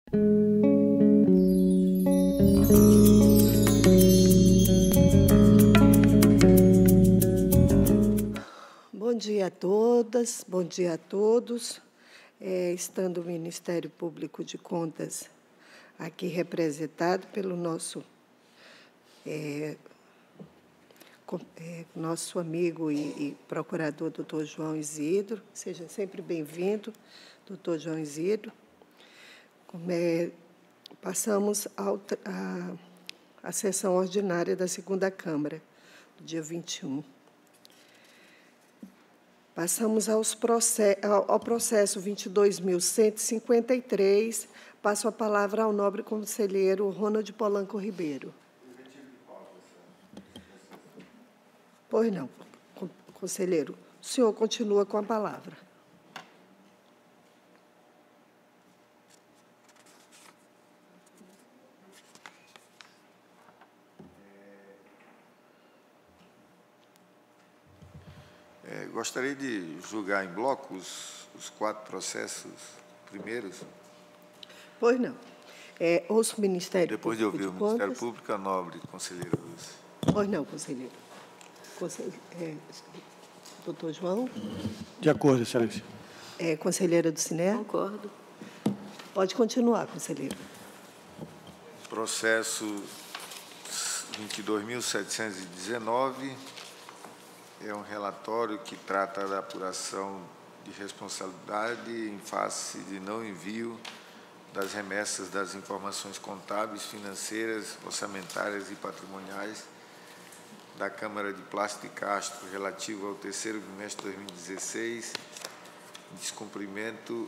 Bom dia a todas, bom dia a todos. Estando o Ministério Público de Contas aqui representado pelo nosso amigo e procurador, doutor João Isidro. Seja sempre bem-vindo, doutor João Isidro. Passamos à sessão ordinária da segunda Câmara, do dia 21. Passamos ao processo 22.153. Passo a palavra ao nobre conselheiro Ronald Polanco Ribeiro. Pois não, conselheiro. O senhor continua com a palavra. Gostaria de julgar em bloco os 4 processos primeiros. Pois não. Ouço o Ministério Depois de Público ouvir de o Ministério Contas. Público, a nobre conselheira Lúcia. Pois não, conselheiro. Doutor João? De acordo, excelência. Conselheira do SINER? Concordo. Pode continuar, conselheiro. Processo 22.719 é um relatório que trata da apuração de responsabilidade em face de não envio das remessas das informações contábeis, financeiras, orçamentárias e patrimoniais da Câmara de Plasticastro relativo ao terceiro bimestre de 2016, descumprimento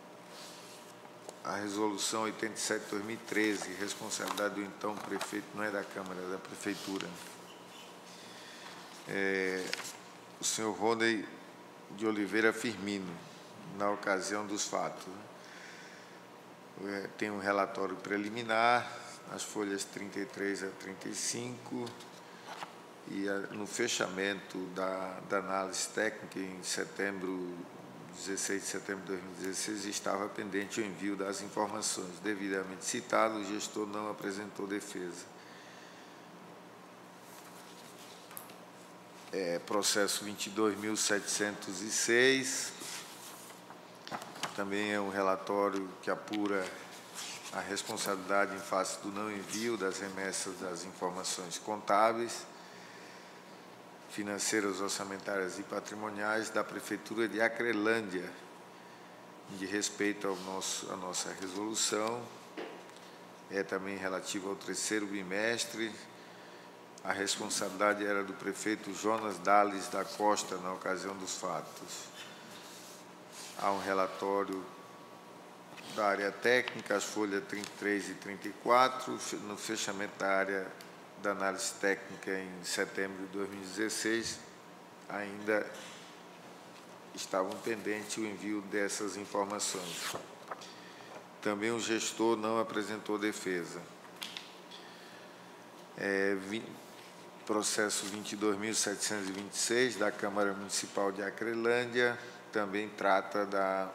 à Resolução 87/2013, responsabilidade do então prefeito, não é da Câmara, é da Prefeitura. O senhor Rony de Oliveira Firmino, na ocasião dos fatos. Tem um relatório preliminar, as folhas 33 a 35, e no fechamento da análise técnica, em 16 de setembro de 2016, estava pendente o envio das informações. Devidamente citado, o gestor não apresentou defesa. Processo 22.706, também é um relatório que apura a responsabilidade em face do não envio das remessas das informações contábeis, financeiras, orçamentárias e patrimoniais da Prefeitura de Acrelândia, de respeito à nossa resolução. É também relativo ao terceiro bimestre. A responsabilidade era do prefeito Jonas Dales da Costa, na ocasião dos fatos. Há um relatório da área técnica, as folhas 33 e 34, no fechamento da área da análise técnica em setembro de 2016, ainda estavam pendentes o envio dessas informações. Também o gestor não apresentou defesa. Processo 22.726, da Câmara Municipal de Acrelândia, também trata da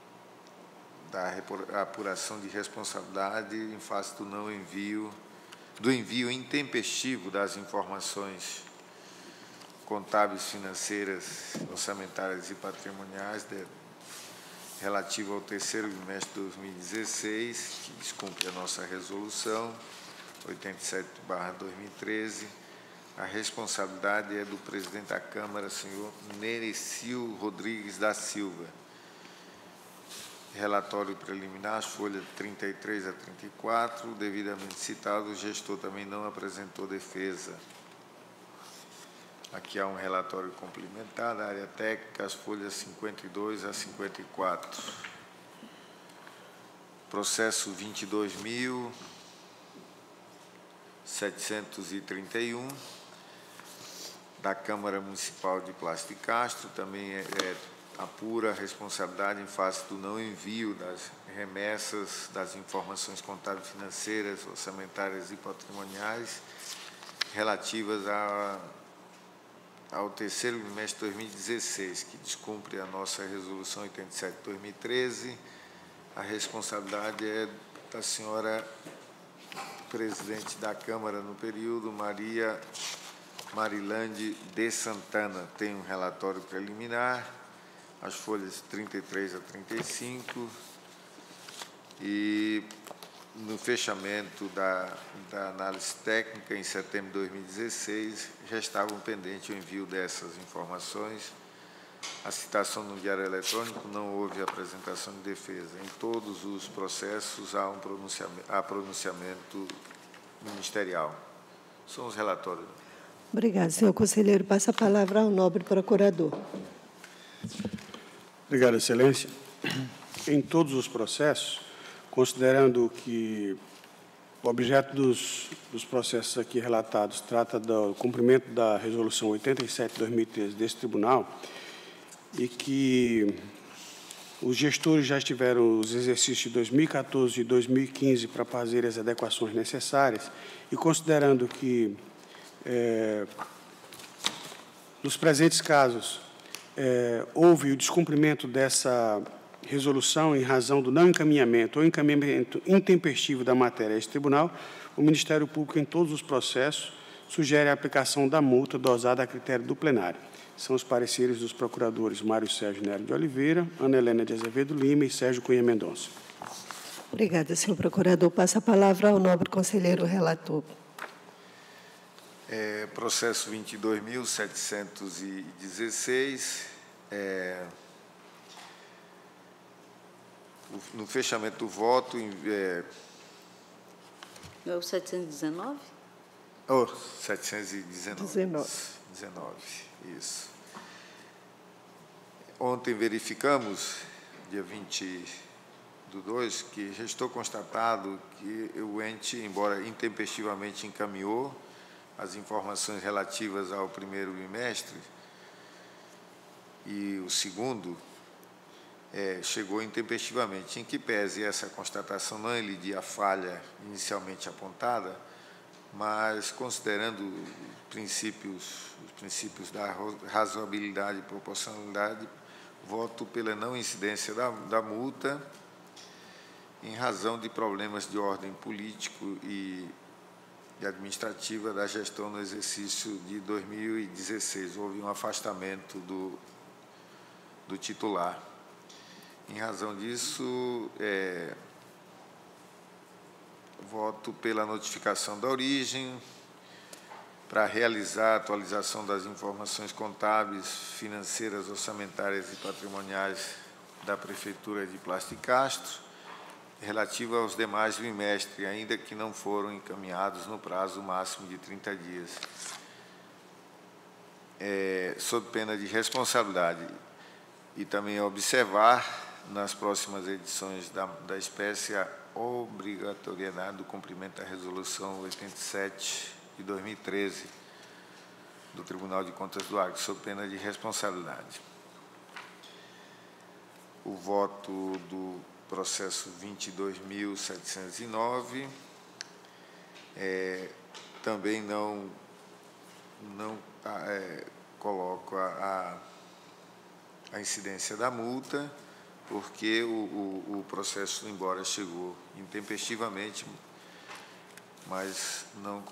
apuração de responsabilidade em face do envio intempestivo das informações contábeis, financeiras, orçamentárias e patrimoniais relativo ao terceiro bimestre de 2016, que descumpre a nossa resolução 87/2013. A responsabilidade é do presidente da Câmara, senhor Nerecio Rodrigues da Silva. Relatório preliminar, as folhas 33 a 34, devidamente citado, o gestor também não apresentou defesa. Aqui há um relatório complementar da área técnica, as folhas 52 a 54. Processo 22.731, da Câmara Municipal de Plasticastro, também apura a responsabilidade em face do não envio das remessas das informações contábeis, financeiras, orçamentárias e patrimoniais relativas ao terceiro bimestre de 2016, que descumpre a nossa resolução 87/2013. A responsabilidade é da senhora presidente da Câmara no período, Maria Marilande de Santana. Tem um relatório preliminar, as folhas 33 a 35, e no fechamento da análise técnica, em setembro de 2016, já estavam pendentes o envio dessas informações. A citação no Diário Eletrônico, não houve apresentação de defesa. Em todos os processos há pronunciamento ministerial. São os relatórios. Obrigado, senhor conselheiro. Passa a palavra ao nobre procurador. Obrigado, Excelência. Em todos os processos, considerando que o objeto dos processos aqui relatados trata do cumprimento da Resolução 87/2013 desse Tribunal, e que os gestores já tiveram os exercícios de 2014 e 2015 para fazer as adequações necessárias, e considerando que, nos presentes casos, houve o descumprimento dessa resolução em razão do não encaminhamento ou encaminhamento intempestivo da matéria a esse tribunal, o Ministério Público, em todos os processos, sugere a aplicação da multa dosada a critério do plenário. São os pareceres dos procuradores Mário Sérgio Nery de Oliveira, Ana Helena de Azevedo Lima e Sérgio Cunha Mendonça. Obrigada, senhor procurador. Passa a palavra ao nobre conselheiro relator. Processo 22.716, no fechamento do voto... É o 719? 719. Isso. Ontem verificamos, dia 20/2, que já estou constatado que o ente, embora intempestivamente encaminhou as informações relativas ao primeiro bimestre, e o segundo chegou intempestivamente, em que pese essa constatação não elidir a falha inicialmente apontada, mas considerando os princípios da razoabilidade e proporcionalidade, voto pela não incidência da multa em razão de problemas de ordem político e administrativa da gestão no exercício de 2016. Houve um afastamento do titular. Em razão disso, voto pela notificação da origem, para realizar a atualização das informações contábeis, financeiras, orçamentárias e patrimoniais da Prefeitura de Plástico de Castro, relativa aos demais bimestres, ainda que não foram encaminhados no prazo máximo de 30 dias, sob pena de responsabilidade, e também observar nas próximas edições da espécie a obrigatoriedade do cumprimento da Resolução 87 de 2013 do Tribunal de Contas do Acre, sob pena de responsabilidade. O voto do processo 22.709 também não coloco a incidência da multa, porque o processo, embora chegou intempestivamente, mas não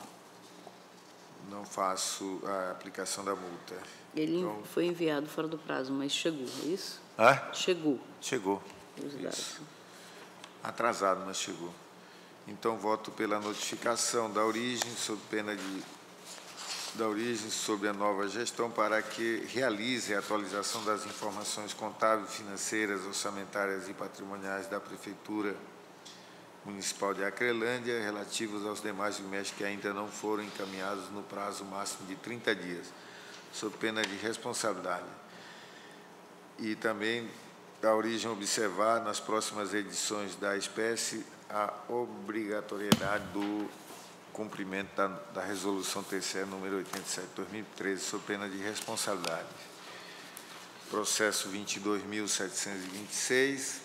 faço a aplicação da multa. Ele foi enviado fora do prazo, mas chegou, é isso? Chegou. Chegou. Isso. Atrasado, mas chegou. Então, voto pela notificação da origem, sob pena da origem sobre a nova gestão, para que realize a atualização das informações contábeis, financeiras, orçamentárias e patrimoniais da Prefeitura Municipal de Acrelândia, relativos aos demais bimestres que ainda não foram encaminhados no prazo máximo de 30 dias, sob pena de responsabilidade. E também da origem observar nas próximas edições da espécie a obrigatoriedade do cumprimento da Resolução Terceira, número 87/2013, sob pena de responsabilidade. Processo 22.726.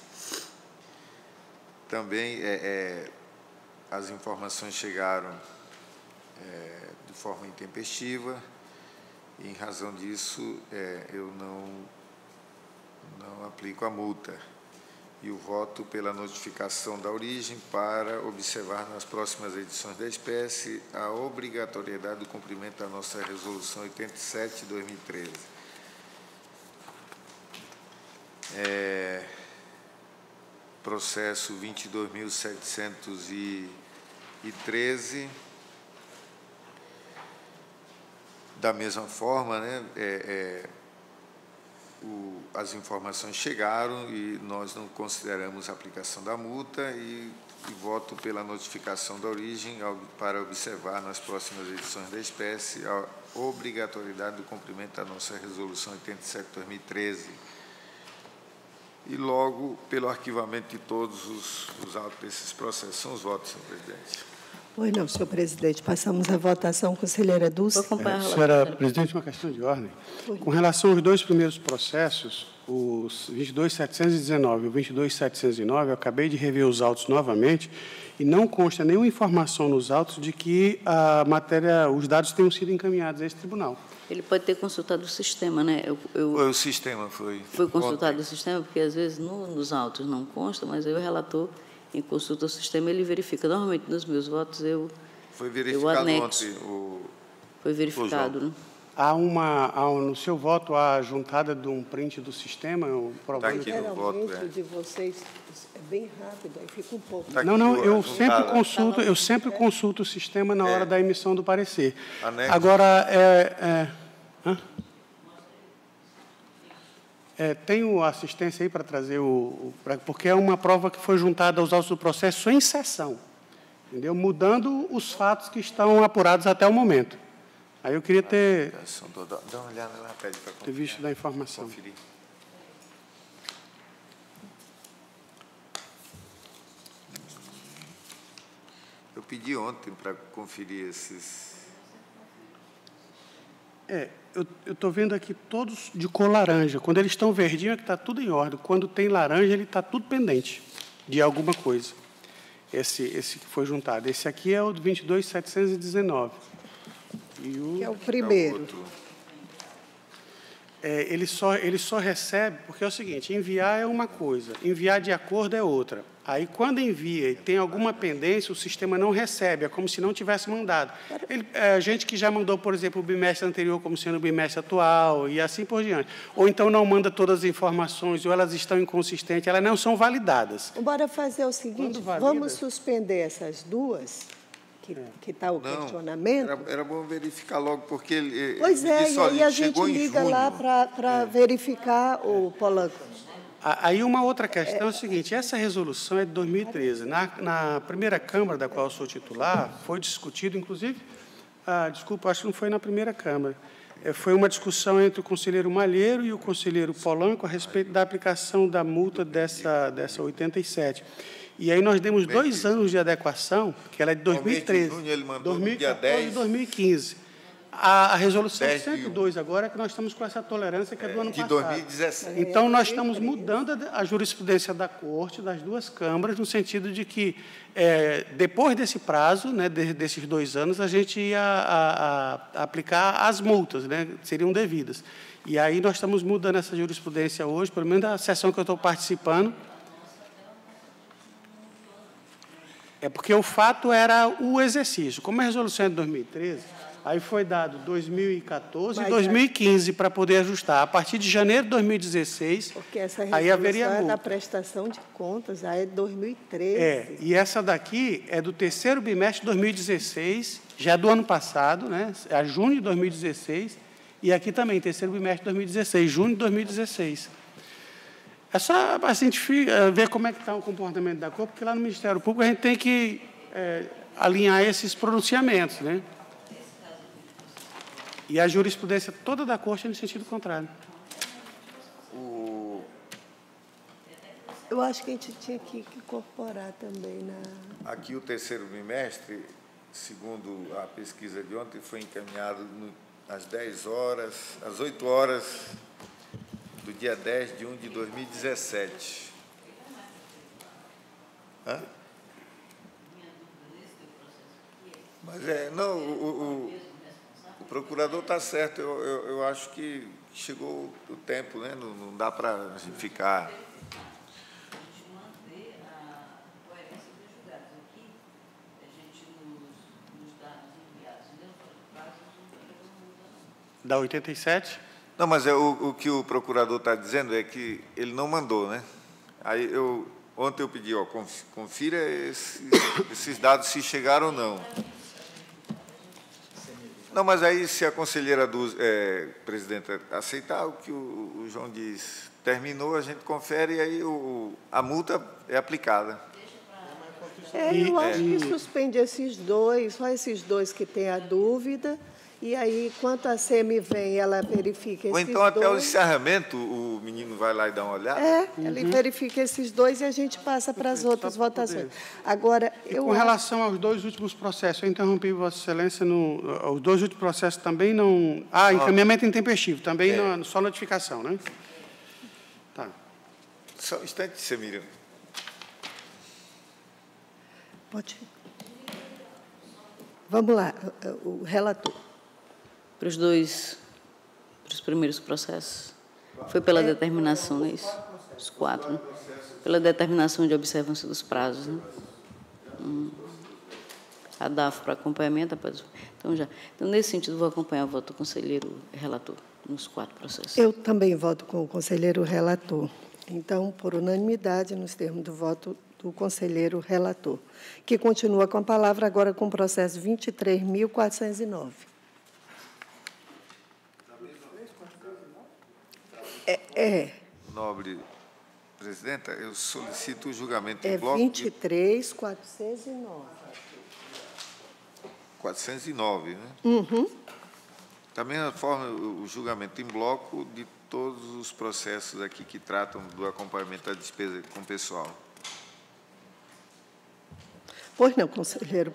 Também as informações chegaram de forma intempestiva, e, em razão disso, eu não aplico a multa. E o voto pela notificação da origem para observar nas próximas edições da espécie a obrigatoriedade do cumprimento da nossa Resolução 87 de 2013. Processo 22.713. Da mesma forma, né, as informações chegaram e nós não consideramos a aplicação da multa e voto pela notificação da origem para observar nas próximas edições da espécie a obrigatoriedade do cumprimento da nossa Resolução 87 de 2013. E logo, pelo arquivamento de todos os autos desses processos. São os votos, senhor presidente. Pois não, senhor presidente. Passamos à votação. Conselheira Dulce. Senhora presidente, uma questão de ordem. Com relação aos dois primeiros processos, os 22.719 e o 22.709, eu acabei de rever os autos novamente e não consta nenhuma informação nos autos de que a matéria, os dados tenham sido encaminhados a esse tribunal. Ele pode ter consultado o sistema, né? O sistema foi... Foi consultado o sistema, porque às vezes nos autos não consta, mas aí o relator, em consulta ao sistema, ele verifica. Normalmente, nos meus votos, foi verificado ontem Foi verificado, né? No seu voto, há juntada de um print do sistema? Está aqui no voto, de vocês é bem rápido, aí fica um pouco... Tá não, eu sempre consulto o sistema na hora da emissão do parecer. Anexo. Agora, tenho assistência aí para trazer porque é uma prova que foi juntada aos autos do processo em sessão, entendeu? Mudando os fatos que estão apurados até o momento. Aí eu queria ter... Dá uma olhada lá, pede para ter visto da informação. Conferir. Eu pedi ontem para conferir esses... Eu estou vendo aqui todos de cor laranja. Quando eles estão verdinhos, é que está tudo em ordem. Quando tem laranja, ele está tudo pendente de alguma coisa. Esse que foi juntado. Esse aqui é o 22.719. Que é o primeiro. Ele só recebe, porque é o seguinte, enviar é uma coisa, enviar de acordo é outra. Aí, quando envia e tem alguma pendência, o sistema não recebe, é como se não tivesse mandado. Gente que já mandou, por exemplo, o bimestre anterior como sendo o bimestre atual, e assim por diante. Ou então não manda todas as informações, ou elas estão inconsistentes, elas não são validadas. Bora fazer o seguinte, vamos suspender essas duas, que está o questionamento. Era bom verificar logo, porque ele... Pois e aí a gente liga lá para verificar o Polanco. Aí uma outra questão é o seguinte, essa resolução é de 2013. Na primeira Câmara, da qual eu sou titular, foi discutido, inclusive, desculpa, acho que não foi na primeira Câmara, foi uma discussão entre o conselheiro Malheiro e o conselheiro Polanco a respeito da aplicação da multa dessa 87. E aí nós demos 2 anos de adequação, que ela é de 2013, junho, ele mandou 2014 dia 10. e 2015. A resolução 102 agora é que nós estamos com essa tolerância que é do ano passado. De 2017. Então, nós estamos mudando a jurisprudência da Corte, das duas câmaras, no sentido de que, depois desse prazo, né, desses 2 anos, a gente ia aplicar as multas, né, seriam devidas. E aí nós estamos mudando essa jurisprudência hoje, pelo menos a sessão que eu estou participando. É porque o fato era o exercício. Como a resolução é de 2013... Aí foi dado 2014 e 2015 para poder ajustar. A partir de janeiro de 2016, porque essa aí haveria multa. É da prestação de contas, aí é de 2013. E essa daqui é do terceiro bimestre de 2016, já é do ano passado, né? É junho de 2016, e aqui também, terceiro bimestre de 2016, junho de 2016. É só a gente ver como é que está o comportamento da Corte, porque lá no Ministério Público a gente tem que alinhar esses pronunciamentos, né? E a jurisprudência toda da Corte é no sentido contrário. Eu acho que a gente tinha que incorporar também Aqui o terceiro bimestre, segundo a pesquisa de ontem, foi encaminhado às 10 horas, às 8 horas do dia 10 de 1 de 2017. Hã? Mas o procurador está certo, eu acho que chegou o tempo, né? Não dá para a gente ficar Da 87? Não, mas o que o procurador está dizendo é que ele não mandou, né? Aí ontem eu pedi, ó, confira esses dados se chegaram ou não. Não, mas aí se a conselheira presidenta aceitar o que o João diz, terminou, a gente confere e aí a multa é aplicada. Eu acho que suspende esses dois, só esses dois que têm a dúvida, e aí, quanto a SEMI vem, ela verifica esses dois. Ou então, até o encerramento, o menino vai lá e dá uma olhada? Ele verifica esses dois e a gente passa para as outras votações. Agora, com relação aos dois últimos processos, eu interrompi Vossa Excelência, os dois últimos processos também não... encaminhamento intempestivo, também só notificação, né? Tá. Só um instante, Semira. Pode ir. Vamos lá, o relator. Para os primeiros processos. Foi pela determinação, não é isso? Os 4, né? Pela determinação de observância dos prazos, né? A DAF para acompanhamento, então, nesse sentido, vou acompanhar o voto do conselheiro relator nos 4 processos. Eu também voto com o conselheiro relator. Então, por unanimidade, nos termos do voto do conselheiro relator, que continua com a palavra agora com o processo 23.409. Nobre presidenta, eu solicito o julgamento em bloco... 23.409. 409, né? Da mesma forma, o julgamento em bloco de todos os processos aqui que tratam do acompanhamento da despesa com o pessoal. Pois não, conselheiro,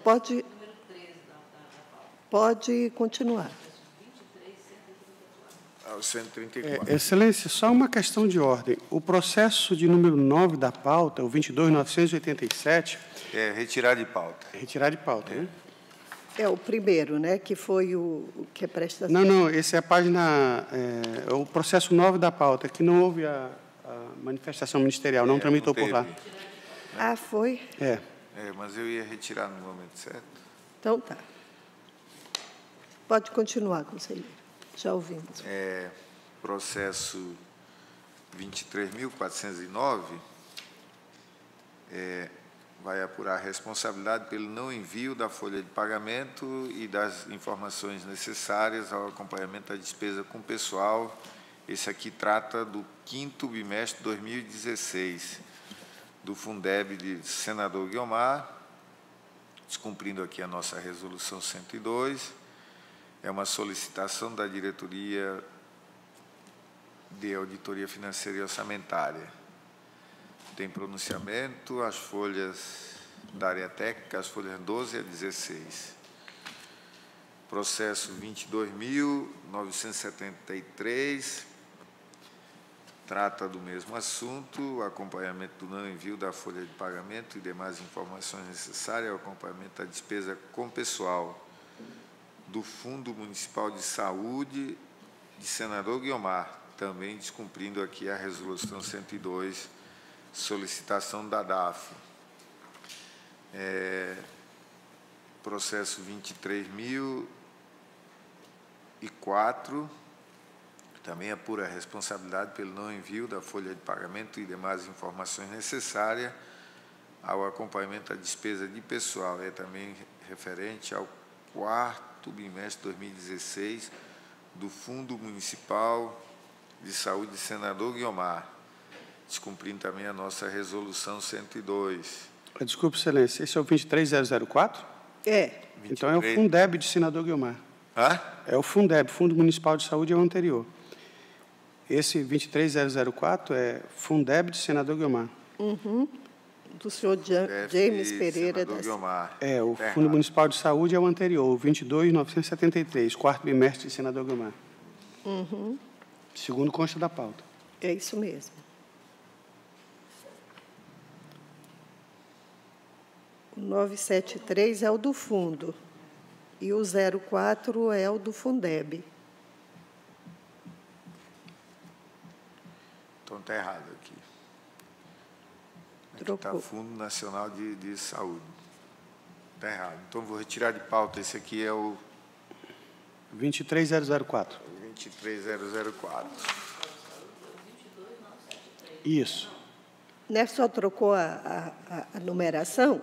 pode continuar. Ao 134. Excelência, só uma questão de ordem. O processo de número 9 da pauta, o 22.987... É retirar de pauta. Retirar de pauta, né? É o primeiro, né, que foi o que é prestação. Não, esse é a página... o processo 9 da pauta, que não houve a manifestação ministerial, não tramitou por lá. Foi? Mas eu ia retirar no momento certo. Então, tá. Pode continuar, conselheiro. Já ouvimos. Processo 23.409 vai apurar a responsabilidade pelo não envio da folha de pagamento e das informações necessárias ao acompanhamento da despesa com pessoal. Esse aqui trata do 5º bimestre de 2016, do Fundeb de senador Guiomar, descumprindo aqui a nossa resolução 102. É uma solicitação da Diretoria de Auditoria Financeira e Orçamentária. Tem pronunciamento, as folhas da área técnica, as folhas 12 a 16. Processo 22.973, trata do mesmo assunto, o acompanhamento do não envio da folha de pagamento e demais informações necessárias ao acompanhamento da despesa com pessoal do Fundo Municipal de Saúde de senador Guiomar, também descumprindo aqui a resolução 102, solicitação da DAF. Processo 23.004, também apura a responsabilidade pelo não envio da folha de pagamento e demais informações necessárias ao acompanhamento da despesa de pessoal. É também referente ao 4º bimestre de 2016 do Fundo Municipal de Saúde de senador Guiomar, descumprindo também a nossa resolução 102. Desculpe, excelência, esse é o 23.004? Então é o Fundeb de senador Guiomar. É o Fundeb, Fundo Municipal de Saúde, é o anterior. Esse 23.004 é Fundeb de senador Guiomar. Do senhor James Pereira. O Fundo Municipal de Saúde é o anterior, o 22.973, 4º bimestre de senador Guiomar. Segundo consta da pauta. É isso mesmo. O 973 é o do fundo e o 04 é o do Fundeb. Então está errado aqui. Aqui está Fundo Nacional de Saúde. Está errado. Então vou retirar de pauta. Esse aqui é o 23004. 23004. Isso. Né, só trocou a numeração?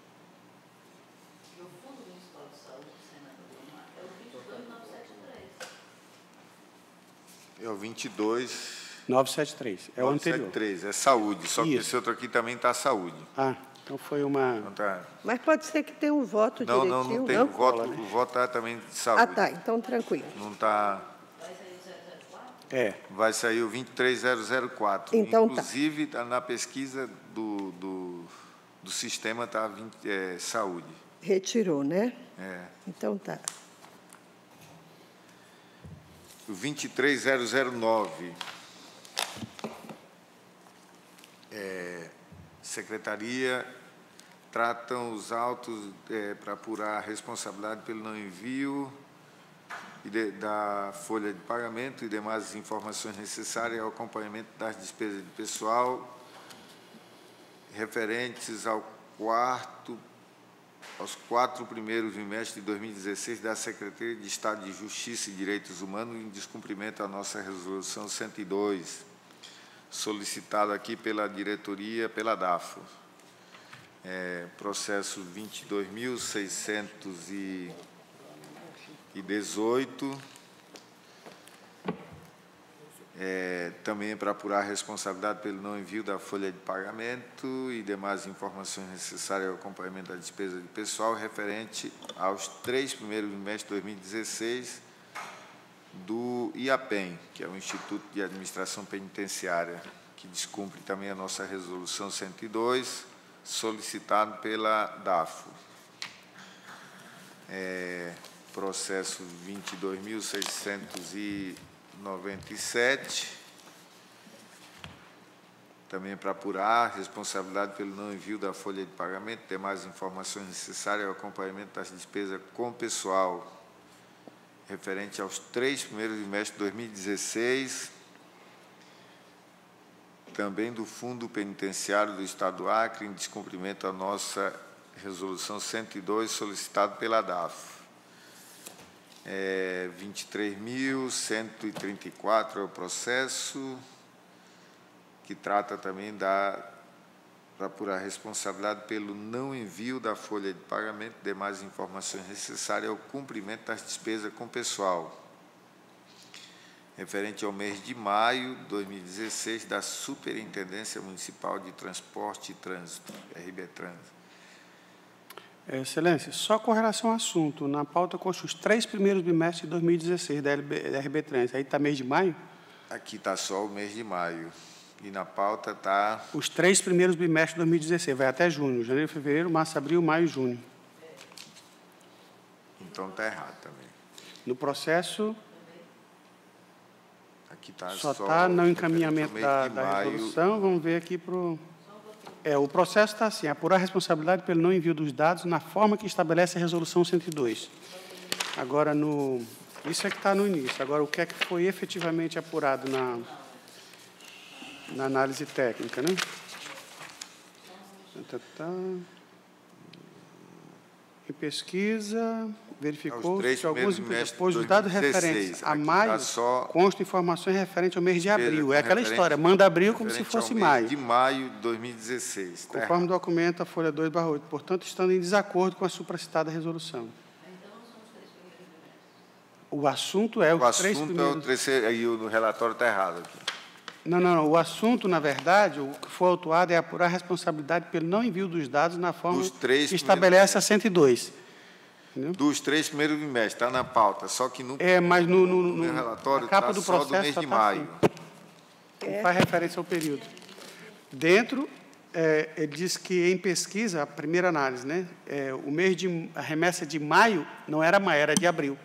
É o 22... 973, é o anterior. 973, é saúde, só que Isso. esse outro aqui também está saúde. Ah, então foi uma... Não, tá... Mas pode ser que tenha um voto não, direitinho, não tem não? o voto está também de saúde. Ah, tá, então tranquilo. Não está... É. Vai sair o 23004. Então, inclusive, na pesquisa do sistema está saúde. Retirou, né? É. Então tá. O 23009. Secretaria tratam os autos para apurar a responsabilidade pelo não envio da folha de pagamento e demais informações necessárias ao acompanhamento das despesas de pessoal referentes aos 4 primeiros bimestres de 2016 da Secretaria de Estado de Justiça e Direitos Humanos em descumprimento à nossa Resolução 102, solicitada aqui pela diretoria, pela DAFO. Processo 22.618, também para apurar a responsabilidade pelo não envio da folha de pagamento e demais informações necessárias ao acompanhamento da despesa de pessoal referente aos 3 primeiros bimestres de 2016 do IAPEN, que é o Instituto de Administração Penitenciária, que descumpre também a nossa Resolução 102, solicitado pela DAFO. Processo 22.697, também para apurar a responsabilidade pelo não envio da folha de pagamento, demais informações necessárias ao acompanhamento das despesas com pessoal, referente aos 3 primeiros bimestres de 2016, também do Fundo Penitenciário do Estado do Acre, em descumprimento à nossa Resolução 102, solicitado pela DAFO. 23.134 é o processo, que trata também para apurar a responsabilidade pelo não envio da folha de pagamento, demais informações necessárias ao cumprimento das despesas com pessoal, referente ao mês de maio de 2016 da Superintendência Municipal de Transporte e Trânsito, RBTrans. Excelência, só com relação ao assunto, na pauta consta os 3 primeiros bimestres de 2016 da RBTrans, aí está mês de maio? Aqui está só o mês de maio, e na pauta está... Os 3 primeiros bimestres de 2016, vai até junho, janeiro, fevereiro, março, abril, maio e junho. Então está errado também. No processo... Aqui tá só está no encaminhamento da resolução. Vamos ver aqui para o... o processo está assim: apurar a responsabilidade pelo não envio dos dados na forma que estabelece a Resolução 102. Agora, isso é que está no início. Agora, o que é que foi efetivamente apurado na análise técnica, né? Em pesquisa... verificou-se alguns depois os dados referentes a maio constam informações referentes ao mês de abril. É aquela história, manda abril como se fosse maio. De maio de 2016. Conforme o documento, a folha 2/8, portanto, estando em desacordo com a supracitada resolução. O assunto é os 3 primeiros... O terceiro, aí o relatório está errado aqui. Não. O assunto, na verdade, o que foi autuado é apurar a responsabilidade pelo não envio dos dados na forma que estabelece a 102. Entendeu? Dos 3 primeiros bimestres, está na pauta, só que no mas no relatório capa está do só processo do mês de maio. Não faz referência ao período. Dentro, ele diz que em pesquisa, a primeira análise, né, a remessa de maio não era maio, era de abril.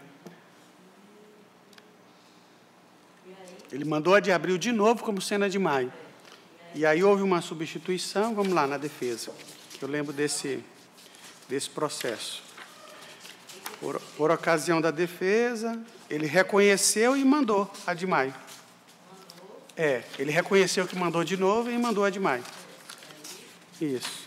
Ele mandou a de abril de novo como sendo a de maio. E aí houve uma substituição, vamos lá, na defesa. Eu lembro desse processo. Por ocasião da defesa, ele reconheceu e mandou a de maio. Ele reconheceu que mandou de novo e mandou a de maio. Isso.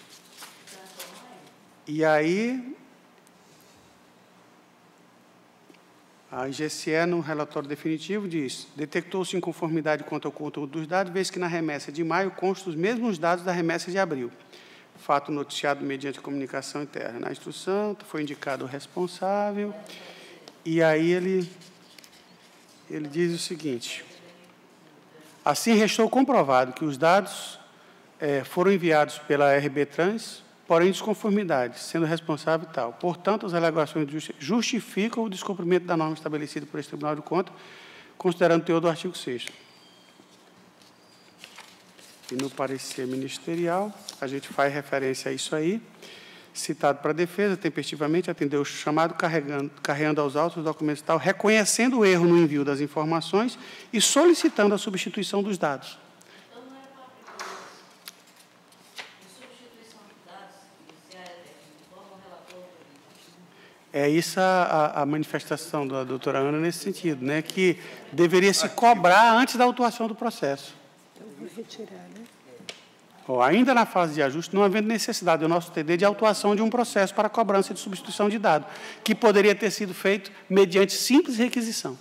E aí, A IGCE, no relatório definitivo, diz: detectou-se inconformidade quanto ao conteúdo dos dados, vez que na remessa de maio constam os mesmos dados da remessa de abril. Fato noticiado mediante comunicação interna. Na instrução, foi indicado o responsável, e aí ele diz o seguinte: assim, restou comprovado que os dados foram enviados pela RB Trans, porém desconformidade, sendo responsável tal. Portanto, as alegações justificam o descumprimento da norma estabelecida por esse Tribunal de Contas, considerando o teor do artigo 6º. E no parecer ministerial, a gente faz referência a isso aí, citado para a defesa, tempestivamente atendeu o chamado, carregando aos autos os documentos tal, reconhecendo o erro no envio das informações e solicitando a substituição dos dados. Então, não era para aplicar substituição de dados, se é informa o relator. É isso a manifestação da doutora Ana nesse sentido, né, que deveria se cobrar antes da autuação do processo. Então, vou retirar, né? Ainda na fase de ajuste, não havendo necessidade do nosso TD de autuação de um processo para cobrança de substituição de dado, que poderia ter sido feito mediante simples requisição.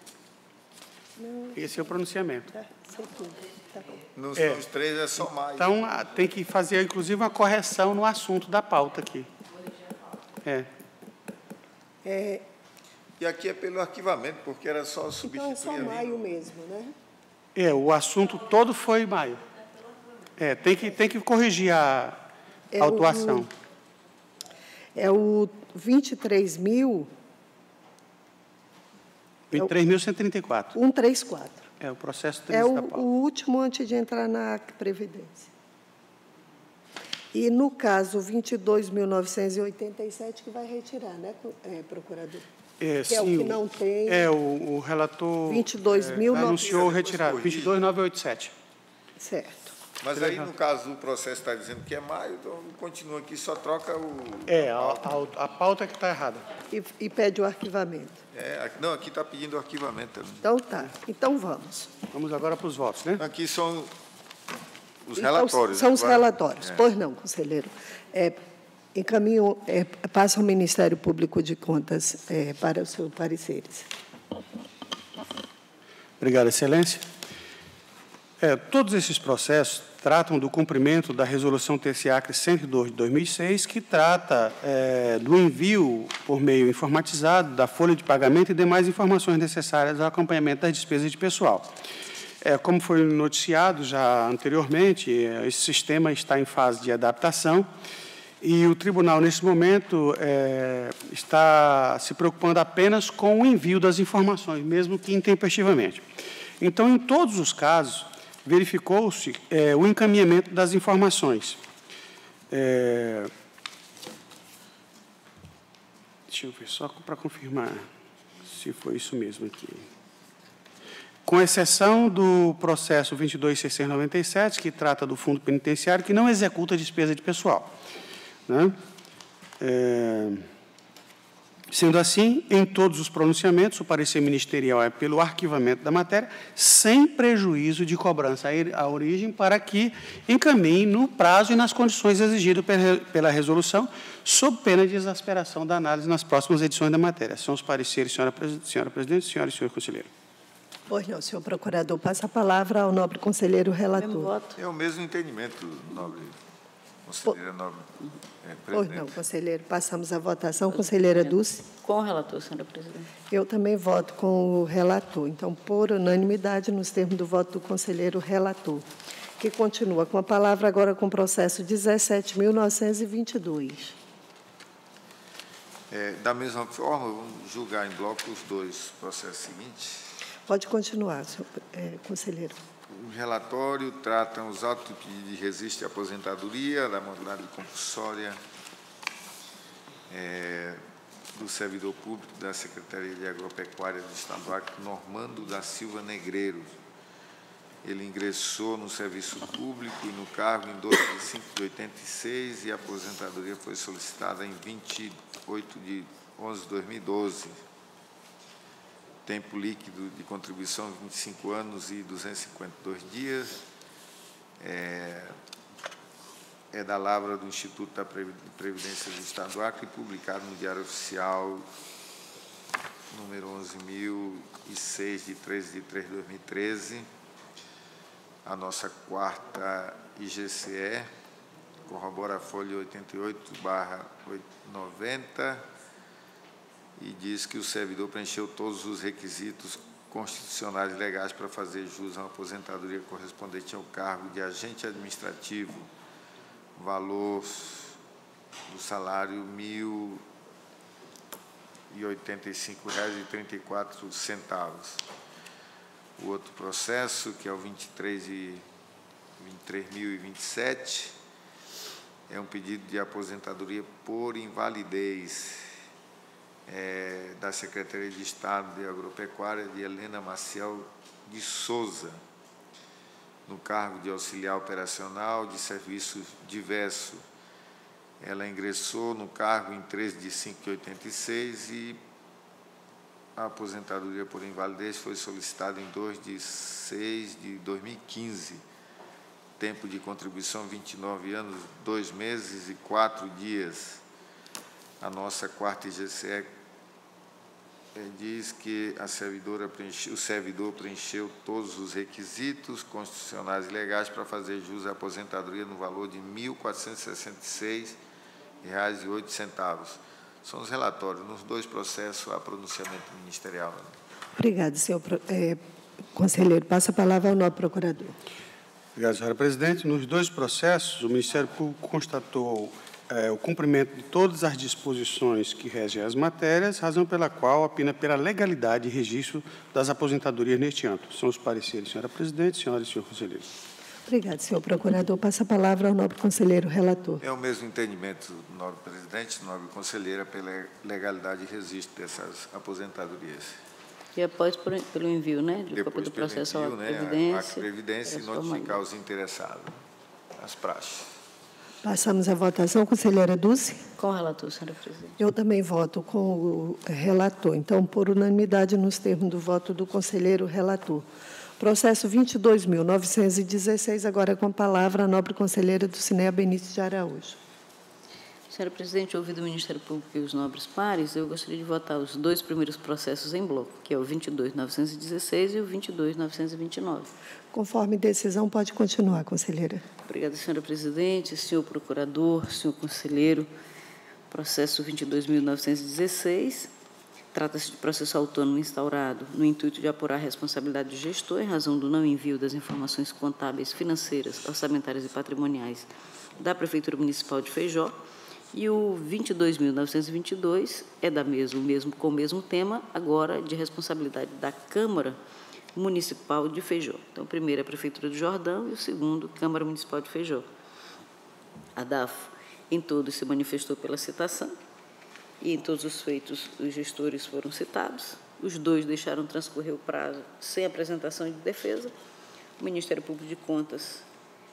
Esse é o pronunciamento. Tá, sei tudo. Tá bom. Nos 3 é só maio. Então, tem que fazer, inclusive, uma correção no assunto da pauta aqui. E aqui é pelo arquivamento, porque era só substituir. Então, é só maio mesmo, né? O assunto todo foi maio. Tem que corrigir a autuação. É o 23.000... 23.134. 134. O processo 13 É da pauta. o último antes de entrar na Previdência. E, no caso, 22.987, que vai retirar, né, procurador? Que sim, é o que não tem... o relator 22.000 anunciou retirar. 22.987. Certo. Mas aí, no caso, o processo está dizendo que é maio, então continua aqui, só troca o... A pauta que está errada. E pede o arquivamento. Não, aqui está pedindo o arquivamento também. Então, tá. Então, vamos. Vamos agora para os votos, né? Aqui são os Então, relatórios. são os agora. relatórios. Pois não, conselheiro. Encaminho, passa ao Ministério Público de Contas para os seus pareceres. Obrigado, Excelência. Todos esses processos tratam do cumprimento da Resolução TCE-ACRE 102 de 2006, que trata do envio por meio informatizado da folha de pagamento e demais informações necessárias ao acompanhamento das despesas de pessoal. Como foi noticiado já anteriormente, esse sistema está em fase de adaptação e o tribunal, nesse momento, está se preocupando apenas com o envio das informações, mesmo que intempestivamente. Então, em todos os casos, verificou-se o encaminhamento das informações. Deixa eu ver, só para confirmar se foi isso mesmo aqui. Com exceção do processo 22.697, que trata do fundo penitenciário, que não executa a despesa de pessoal, né? Sendo assim, em todos os pronunciamentos, o parecer ministerial é pelo arquivamento da matéria, sem prejuízo de cobrança à origem, para que encaminhe no prazo e nas condições exigidas pela resolução, sob pena de exasperação da análise nas próximas edições da matéria. São os pareceres, senhora Presidente, senhora e senhor conselheiro. Pois não, senhor procurador. Passa a palavra ao nobre conselheiro relator. É o mesmo entendimento, nobre conselheira, nobre Pois não, conselheiro. Passamos à votação. Conselheira Dulce. Com o relator, senhora presidente. Eu também voto com o relator. Então, por unanimidade, nos termos do voto do conselheiro relator, que continua com a palavra agora com o processo 17.922. Da mesma forma, vamos julgar em bloco os dois processos seguintes. Pode continuar, senhor conselheiro. O relatório trata os autos de pedido de registro de aposentadoria, da modalidade compulsória do servidor público da Secretaria de Agropecuária do Estado do Acre, Normando da Silva Negreiro. Ele ingressou no serviço público e no cargo em 12 de 5 de 86 e a aposentadoria foi solicitada em 28 de 11 de 2012. Tempo líquido de contribuição, 25 anos e 252 dias. É da lavra do Instituto da Previdência do Estado do Acre, publicado no Diário Oficial número 11.006, de 13 de 3 de 2013, a nossa quarta IGCE, corrobora a folha 88/90 e diz que o servidor preencheu todos os requisitos constitucionais e legais para fazer jus a uma aposentadoria correspondente ao cargo de agente administrativo, valor do salário R$ 1.085,34. O outro processo, que é o 23.027, é um pedido de aposentadoria por invalidez da Secretaria de Estado de Agropecuária de Helena Maciel de Souza, no cargo de auxiliar operacional de serviços diversos. Ela ingressou no cargo em 13 de 5 de 86 e a aposentadoria por invalidez foi solicitada em 2 de 6 de 2015. Tempo de contribuição 29 anos, 2 meses e 4 dias. A nossa quarta IGCE diz que o servidor preencheu todos os requisitos constitucionais e legais para fazer jus à aposentadoria no valor de R$ 1.466,08. São os relatórios. Nos dois processos há pronunciamento ministerial. Obrigada, senhor conselheiro. Passa a palavra ao nobre procurador. Obrigado, senhora presidente. Nos dois processos, o Ministério Público constatou o cumprimento de todas as disposições que regem as matérias, razão pela qual opina pela legalidade e registro das aposentadorias neste âmbito. São os pareceres, senhora presidente, senhora e senhor conselheiro. Obrigado, senhor procurador. Passa a palavra ao nobre conselheiro relator. É o mesmo entendimento do nobre presidente, nobre conselheira, pela legalidade e registro dessas aposentadorias. E após pelo envio, né, de cópia do processo à Previdência e notificar os interessados. As praxes. Passamos à votação. Conselheira Dulce? Com o relator, senhora presidente. Eu também voto com o relator. Então, por unanimidade, nos termos do voto do conselheiro relator. Processo 22.916, agora com a palavra a nobre conselheira do Cinea Benício de Araújo. Senhora presidente, ouvido o Ministério Público e os nobres pares, eu gostaria de votar os dois primeiros processos em bloco, que é o 22.916 e o 22.929. Conforme decisão, pode continuar, conselheira. Obrigada, senhora presidente, senhor procurador, senhor conselheiro. Processo 22.916, trata-se de processo autônomo instaurado no intuito de apurar a responsabilidade do gestor em razão do não envio das informações contábeis, financeiras, orçamentárias e patrimoniais da Prefeitura Municipal de Feijó. E o 22.922 é com o mesmo tema, agora de responsabilidade da Câmara Municipal de Feijó. Então, o primeiro é a Prefeitura do Jordão e o segundo, Câmara Municipal de Feijó. A DAFO, em todos, se manifestou pela citação e em todos os feitos os gestores foram citados. Os dois deixaram transcorrer o prazo sem apresentação de defesa. O Ministério Público de Contas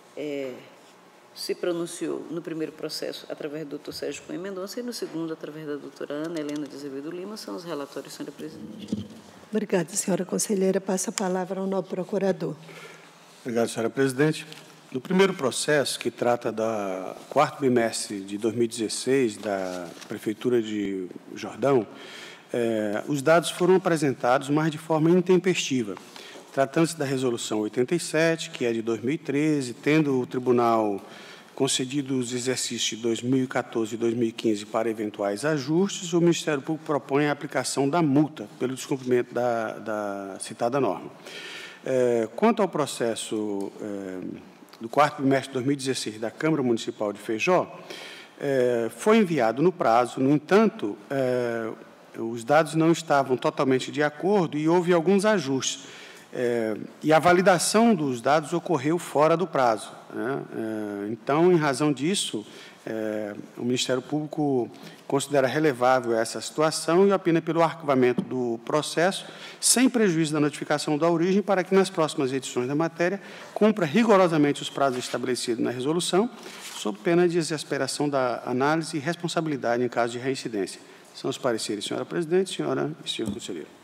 se pronunciou no primeiro processo através do doutor Sérgio Cunha Mendonça e no segundo através da doutora Ana Helena de Azevedo Lima. São os relatórios, senhora presidente. Obrigada, senhora conselheira. Passa a palavra ao nobre procurador. Obrigado, senhora presidente. No primeiro processo, que trata do quarto bimestre de 2016 da Prefeitura de Jordão, os dados foram apresentados, mas de forma intempestiva. Tratando-se da Resolução 87, que é de 2013, tendo o Tribunal concedido os exercícios de 2014 e 2015 para eventuais ajustes, o Ministério Público propõe a aplicação da multa pelo descumprimento da citada norma. Quanto ao processo do quarto bimestre de 2016 da Câmara Municipal de Feijó, foi enviado no prazo, no entanto, os dados não estavam totalmente de acordo e houve alguns ajustes. E a validação dos dados ocorreu fora do prazo, né? Então, em razão disso, o Ministério Público considera relevável essa situação e opina pelo arquivamento do processo, sem prejuízo da notificação da origem, para que, nas próximas edições da matéria, cumpra rigorosamente os prazos estabelecidos na resolução, sob pena de exasperação da análise e responsabilidade em caso de reincidência. São os pareceres, senhora presidente, senhora e senhor conselheiro.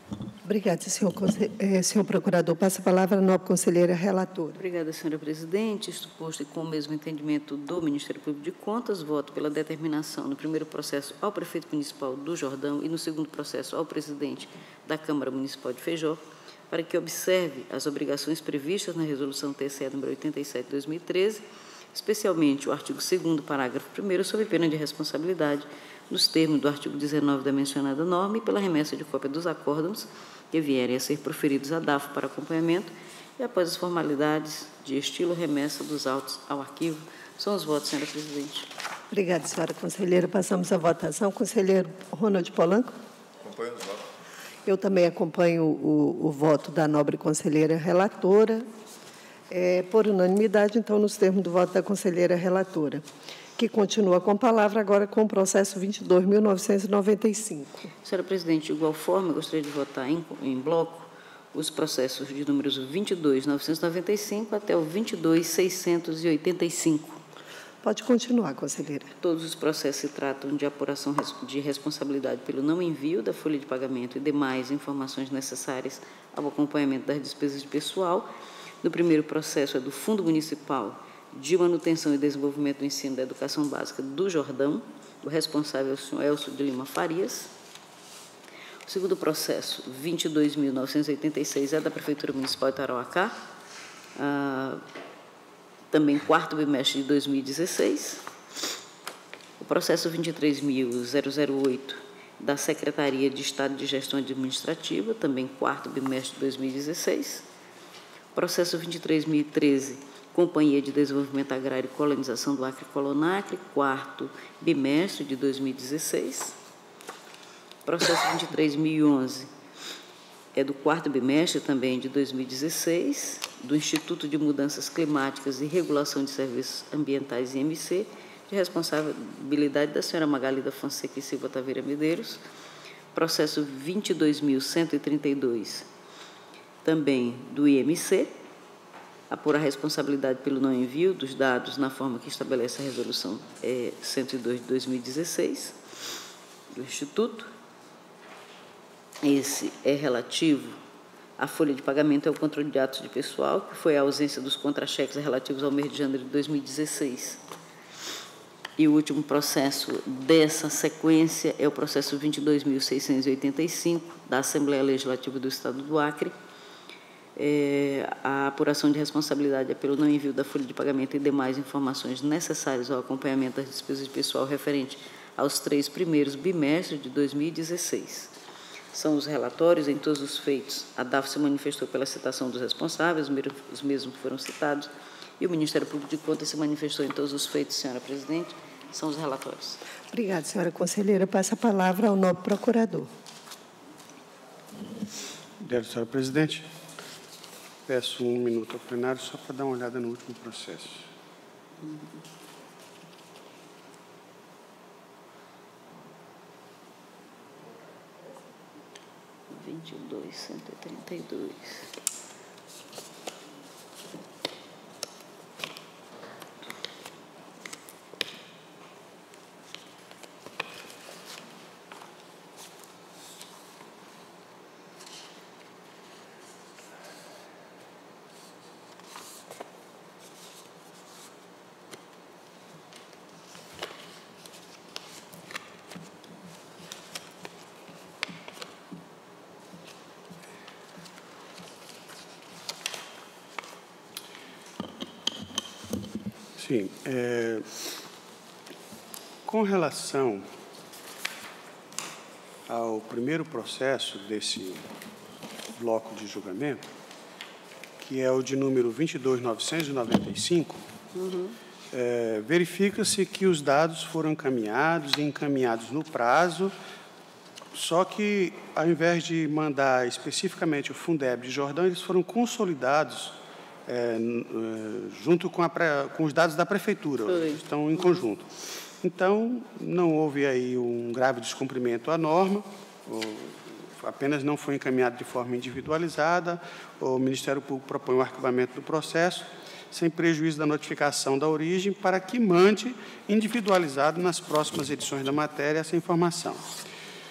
Obrigada, senhor procurador. Passa a palavra à nobre conselheira relatora. Obrigada, senhora presidente. Isto posto e com o mesmo entendimento do Ministério Público de Contas, voto pela determinação no primeiro processo ao prefeito municipal do Jordão e no segundo processo ao presidente da Câmara Municipal de Feijó, para que observe as obrigações previstas na Resolução TSE nº 87 de 2013, especialmente o artigo 2º, parágrafo 1º, sob pena de responsabilidade, nos termos do artigo 19 da mencionada norma e pela remessa de cópia dos acórdãos que vierem a ser proferidos à DAFO para acompanhamento e, após as formalidades de estilo remessa dos autos ao arquivo. São os votos, senhora presidente. Obrigada, senhora conselheira. Passamos à votação. Conselheiro Ronald Polanco. Acompanho os votos. Eu também acompanho o voto da nobre conselheira relatora. Por unanimidade, então, nos termos do voto da conselheira relatora, que continua com a palavra agora com o processo 22.995. Senhora presidente, de igual forma, eu gostaria de votar em bloco os processos de números 22.995 até o 22.685. Pode continuar, conselheira. Todos os processos se tratam de apuração de responsabilidade pelo não envio da folha de pagamento e demais informações necessárias ao acompanhamento das despesas de pessoal. No primeiro processo é do Fundo Municipal de Manutenção e Desenvolvimento do Ensino da Educação Básica do Jordão. O responsável é o senhor Elcio de Lima Farias. O segundo processo, 22.986, é da Prefeitura Municipal de Tarauacá, também quarto bimestre de 2016. O processo 23.008, da Secretaria de Estado de Gestão Administrativa, também quarto bimestre de 2016. O processo 23.013, Companhia de Desenvolvimento Agrário e Colonização do Acre Colonacre, quarto bimestre de 2016. Processo 23.011 é do quarto bimestre também de 2016, do Instituto de Mudanças Climáticas e Regulação de Serviços Ambientais, IMC, de responsabilidade da senhora Magalida Fonseca e Silva Taveira Medeiros. Processo 22.132, também do IMC, apurar a responsabilidade pelo não envio dos dados na forma que estabelece a Resolução 102 de 2016, do Instituto. Esse é relativo à folha de pagamento e ao controle de atos de pessoal, que foi a ausência dos contra-cheques relativos ao mês de janeiro de 2016. E o último processo dessa sequência é o processo 22.685, da Assembleia Legislativa do Estado do Acre. A apuração de responsabilidade é pelo não envio da folha de pagamento e demais informações necessárias ao acompanhamento das despesas de pessoal referente aos 3 primeiros bimestres de 2016. São os relatórios em todos os feitos. A DAF se manifestou pela citação dos responsáveis, os mesmos que foram citados, e o Ministério Público de Contas se manifestou em todos os feitos, senhora presidente. São os relatórios. Obrigada, senhora conselheira. Passa a palavra ao nobre procurador. Obrigado, senhora presidente. Peço 1 minuto ao plenário só para dar uma olhada no último processo. 22.132. Sim. Com relação ao primeiro processo desse bloco de julgamento, que é o de número 22.995, verifica-se que os dados foram encaminhados no prazo, só que, ao invés de mandar especificamente o Fundeb de Jordão, eles foram consolidados junto com os dados da Prefeitura, estão em conjunto. Então, não houve aí um grave descumprimento à norma, apenas não foi encaminhado de forma individualizada. O Ministério Público propõe o arquivamento do processo, sem prejuízo da notificação da origem, para que mande individualizado nas próximas edições da matéria essa informação.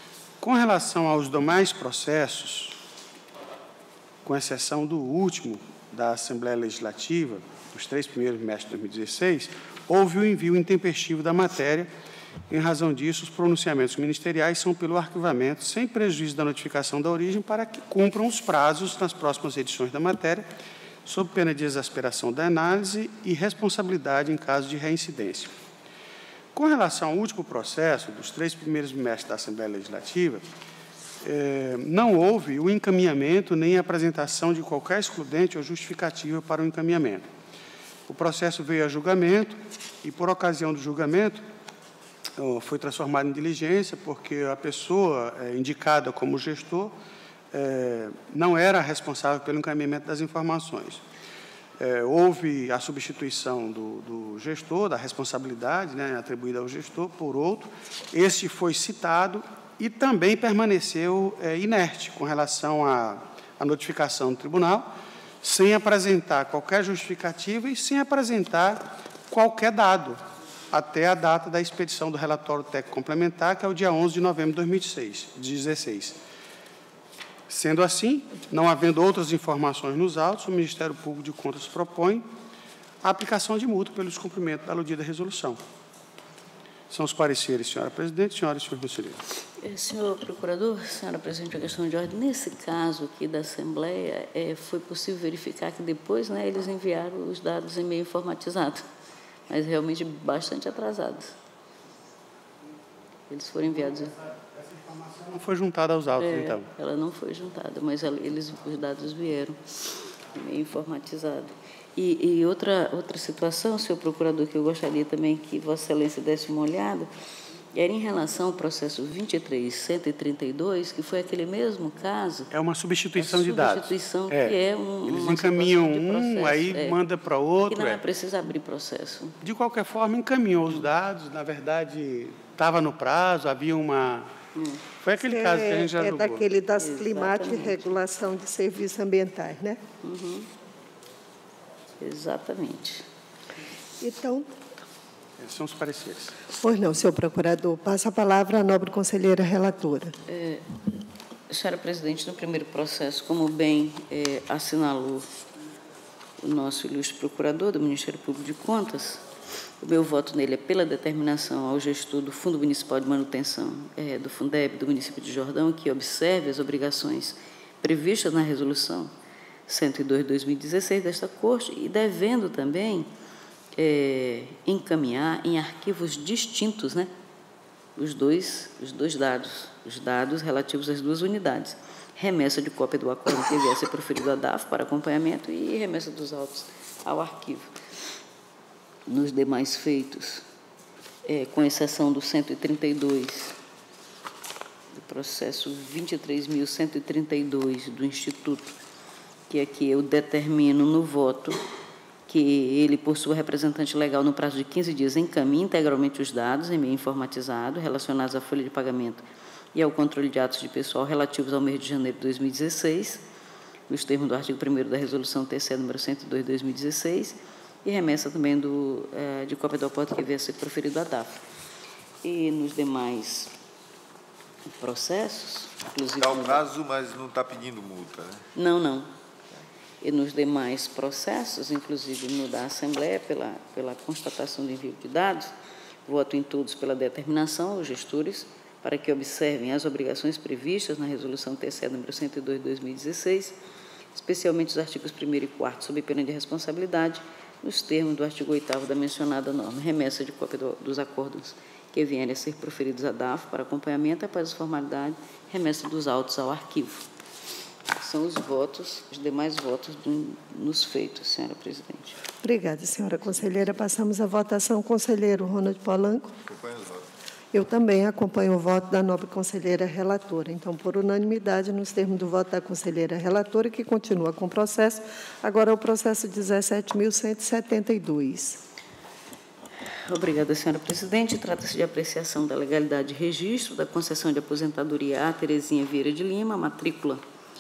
Com relação aos demais processos, com exceção do último da Assembleia Legislativa, os 3 primeiros bimestres de 2016, houve o envio intempestivo da matéria. Em razão disso, os pronunciamentos ministeriais são pelo arquivamento, sem prejuízo da notificação da origem, para que cumpram os prazos nas próximas edições da matéria, sob pena de exasperação da análise e responsabilidade em caso de reincidência. Com relação ao último processo, dos 3 primeiros bimestres da Assembleia Legislativa, não houve o encaminhamento nem a apresentação de qualquer excludente ou justificativa para o encaminhamento. O processo veio a julgamento e, por ocasião do julgamento, foi transformado em diligência, porque a pessoa indicada como gestor não era responsável pelo encaminhamento das informações. Houve a substituição do gestor, da responsabilidade, né, atribuída ao gestor, por outro. Este foi citado e também permaneceu inerte com relação à notificação do tribunal, sem apresentar qualquer justificativa e sem apresentar qualquer dado, até a data da expedição do relatório técnico complementar, que é o dia 11 de novembro de 2016. Sendo assim, não havendo outras informações nos autos, o Ministério Público de Contas propõe a aplicação de multa pelo descumprimento da aludida resolução. São os pareceres, senhora presidente, senhoras e senhores conselheiros. Senhor procurador, senhora presidente, a questão de ordem. Nesse caso aqui da Assembleia, foi possível verificar que depois, né, eles enviaram os dados em meio informatizado, mas realmente bastante atrasados. Eles foram enviados. Essa informação não foi juntada aos autos, então? Ela não foi juntada, mas os dados vieram meio informatizado. E outra situação, senhor procurador, que eu gostaria também que Vossa Excelência desse uma olhada, era em relação ao processo 23.132, que foi aquele mesmo caso. É uma substituição de dados. Substituição que é eles encaminham um, aí manda para outro. Que não é preciso abrir processo. De qualquer forma, encaminhou os dados, na verdade, estava no prazo, havia uma... Foi aquele caso que a gente já julgou. É daquele das climáticas e regulação de serviços ambientais, né? Uhum. Exatamente. Então... Esses são os pareceres. Pois não, senhor procurador. Passa a palavra à nobre conselheira relatora. Senhora presidente, no primeiro processo, como bem assinalou o nosso ilustre procurador do Ministério Público de Contas, o meu voto nele é pela determinação ao gestor do Fundo Municipal de Manutenção do Fundeb do município de Jordão, que observe as obrigações previstas na Resolução 102 de 2016 desta Corte e devendo também encaminhar em arquivos distintos, né, os dois dados, os dados relativos às duas unidades. Remessa de cópia do acordo que vier a ser proferido à DAF para acompanhamento e remessa dos autos ao arquivo. Nos demais feitos, com exceção do 132, do processo 23.132 do Instituto, que aqui eu determino no voto que ele, por sua representante legal, no prazo de 15 dias, encaminhe integralmente os dados em meio informatizado relacionados à folha de pagamento e ao controle de atos de pessoal relativos ao mês de janeiro de 2016, nos termos do artigo 1º da Resolução TCE número 102 de 2016, e remessa também de cópia do acordo que vier a ser proferido à DAF. E nos demais processos, inclusive... Está o prazo, mas não está pedindo multa, né? Não. E nos demais processos, inclusive no da Assembleia, pela constatação do envio de dados, voto em todos pela determinação aos gestores para que observem as obrigações previstas na Resolução TCE número 102 de 2016, especialmente os artigos 1º e 4º, sob pena de responsabilidade, nos termos do artigo 8º da mencionada norma. Remessa de cópia dos acordos que vierem a ser proferidos à DAF para acompanhamento após a formalidade, remessa dos autos ao arquivo. São os demais votos nos feitos, senhora presidente. Obrigada, senhora conselheira. Passamos à votação. Conselheiro Ronald Polanco. Acompanho os votos. Eu também acompanho o voto da nobre conselheira relatora. Então, por unanimidade, nos termos do voto da conselheira relatora, que continua com o processo, agora é o processo 17.172. Obrigada, senhora presidente. Trata-se de apreciação da legalidade de registro da concessão de aposentadoria a Terezinha Vieira de Lima, matrícula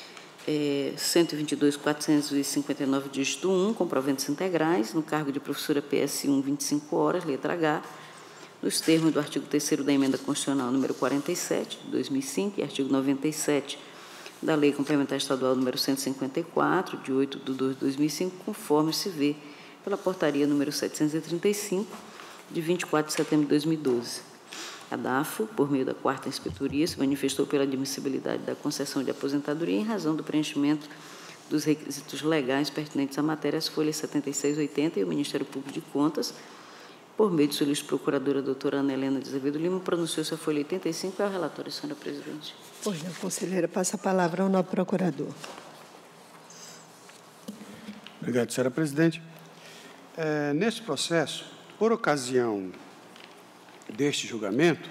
122.459, dígito 1, com proventos integrais, no cargo de professora PS1, 25 horas, letra H, nos termos do artigo 3º da Emenda Constitucional número 47, de 2005, e artigo 97 da Lei Complementar Estadual número 154, de 8 de 2 de 2005, conforme se vê pela Portaria número 735, de 24 de setembro de 2012. A DAFO, por meio da 4ª Inspetoria, se manifestou pela admissibilidade da concessão de aposentadoria em razão do preenchimento dos requisitos legais pertinentes à matéria, as folhas 76 e 80, e o Ministério Público de Contas, por meio de sua ilustre procuradora, doutora Ana Helena de Azevedo Lima, pronunciou-se a folha 85. É o relatório, senhora presidente. Pois não, conselheira, passa a palavra ao novo procurador. Obrigado, senhora presidente. Neste processo, por ocasião deste julgamento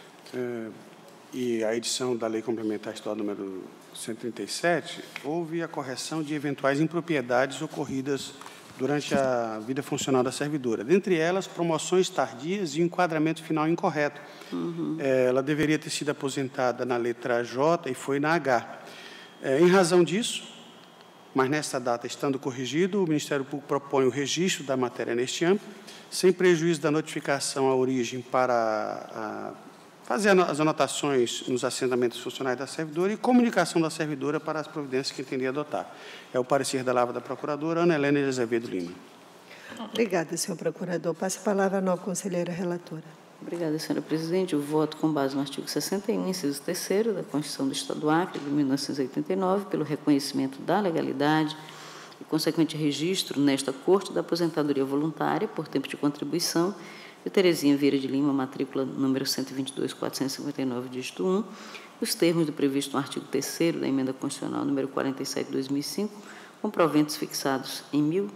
e a edição da Lei Complementar Estadual número 137, houve a correção de eventuais impropriedades ocorridas durante a vida funcional da servidora. Dentre elas, promoções tardias e enquadramento final incorreto. Ela deveria ter sido aposentada na letra J e foi na H. Em razão disso, mas nesta data estando corrigido, o Ministério Público propõe o registro da matéria neste âmbito, sem prejuízo da notificação à origem para fazer as anotações nos assentamentos funcionais da servidora e comunicação da servidora para as providências que entender adotar. É o parecer da Lavra da Procuradora, Ana Helena de Azevedo Lima. Obrigada, senhor procurador. Passa a palavra à nova conselheira relatora. Obrigada, senhora presidente. O voto com base no artigo 61, inciso 3º da Constituição do Estado do Acre, de 1989, pelo reconhecimento da legalidade e consequente registro nesta Corte da aposentadoria voluntária por tempo de contribuição de Terezinha Vieira de Lima, matrícula número 122.459, dígito 1, os termos do previsto no artigo 3º da Emenda Constitucional número 47 de 2005, com proventos fixados em R$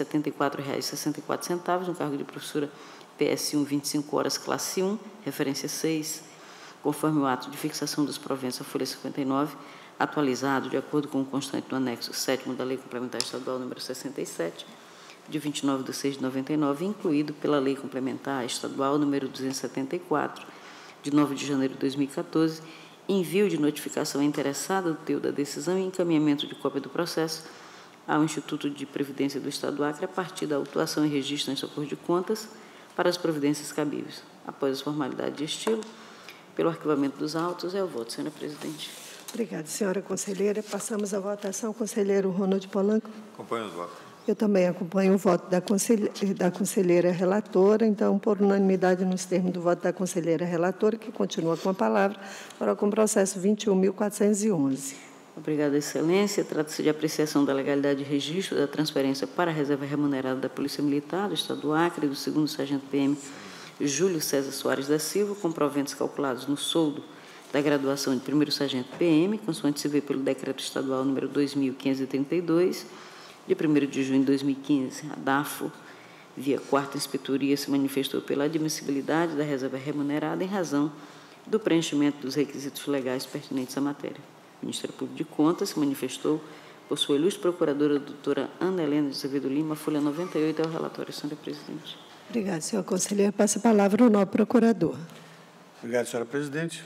1.074,64 no cargo de professora PS1, 25 horas, classe 1, referência 6, conforme o ato de fixação dos proventos à folha 59, atualizado de acordo com o constante do anexo 7º da Lei Complementar Estadual número 67, de 29 de 6 de 99, incluído pela Lei Complementar Estadual número 274, de 9 de janeiro de 2014, envio de notificação interessada do teor da decisão e encaminhamento de cópia do processo ao Instituto de Previdência do Estado do Acre a partir da autuação e registro em socorro de contas para as providências cabíveis. Após as formalidades de estilo, pelo arquivamento dos autos, é o voto, senhora presidente. Obrigada, senhora conselheira. Passamos à votação. Conselheiro Ronald Polanco. Acompanho os votos. Eu também acompanho o voto da conselheira relatora, então, por unanimidade, nos termos do voto da conselheira relatora, que continua com a palavra, agora com o processo 21.411. Obrigada, excelência. Trata-se de apreciação da legalidade de registro da transferência para a reserva remunerada da Polícia Militar do Estado do Acre, do 2º Sargento PM Júlio César Soares da Silva, com proventos calculados no soldo da graduação de 1º Sargento PM, consoante se vê pelo Decreto Estadual número 2.532, de 1º de junho de 2015, a DAFO, via 4ª Inspetoria, se manifestou pela admissibilidade da reserva remunerada em razão do preenchimento dos requisitos legais pertinentes à matéria. O Ministério Público de Contas se manifestou por sua ilustre procuradora, doutora Ana Helena de Azevedo Lima, folha 98, é o relatório, senhora presidente. Obrigada, senhor conselheiro. Passa a palavra ao novo procurador. Obrigado, senhora presidente.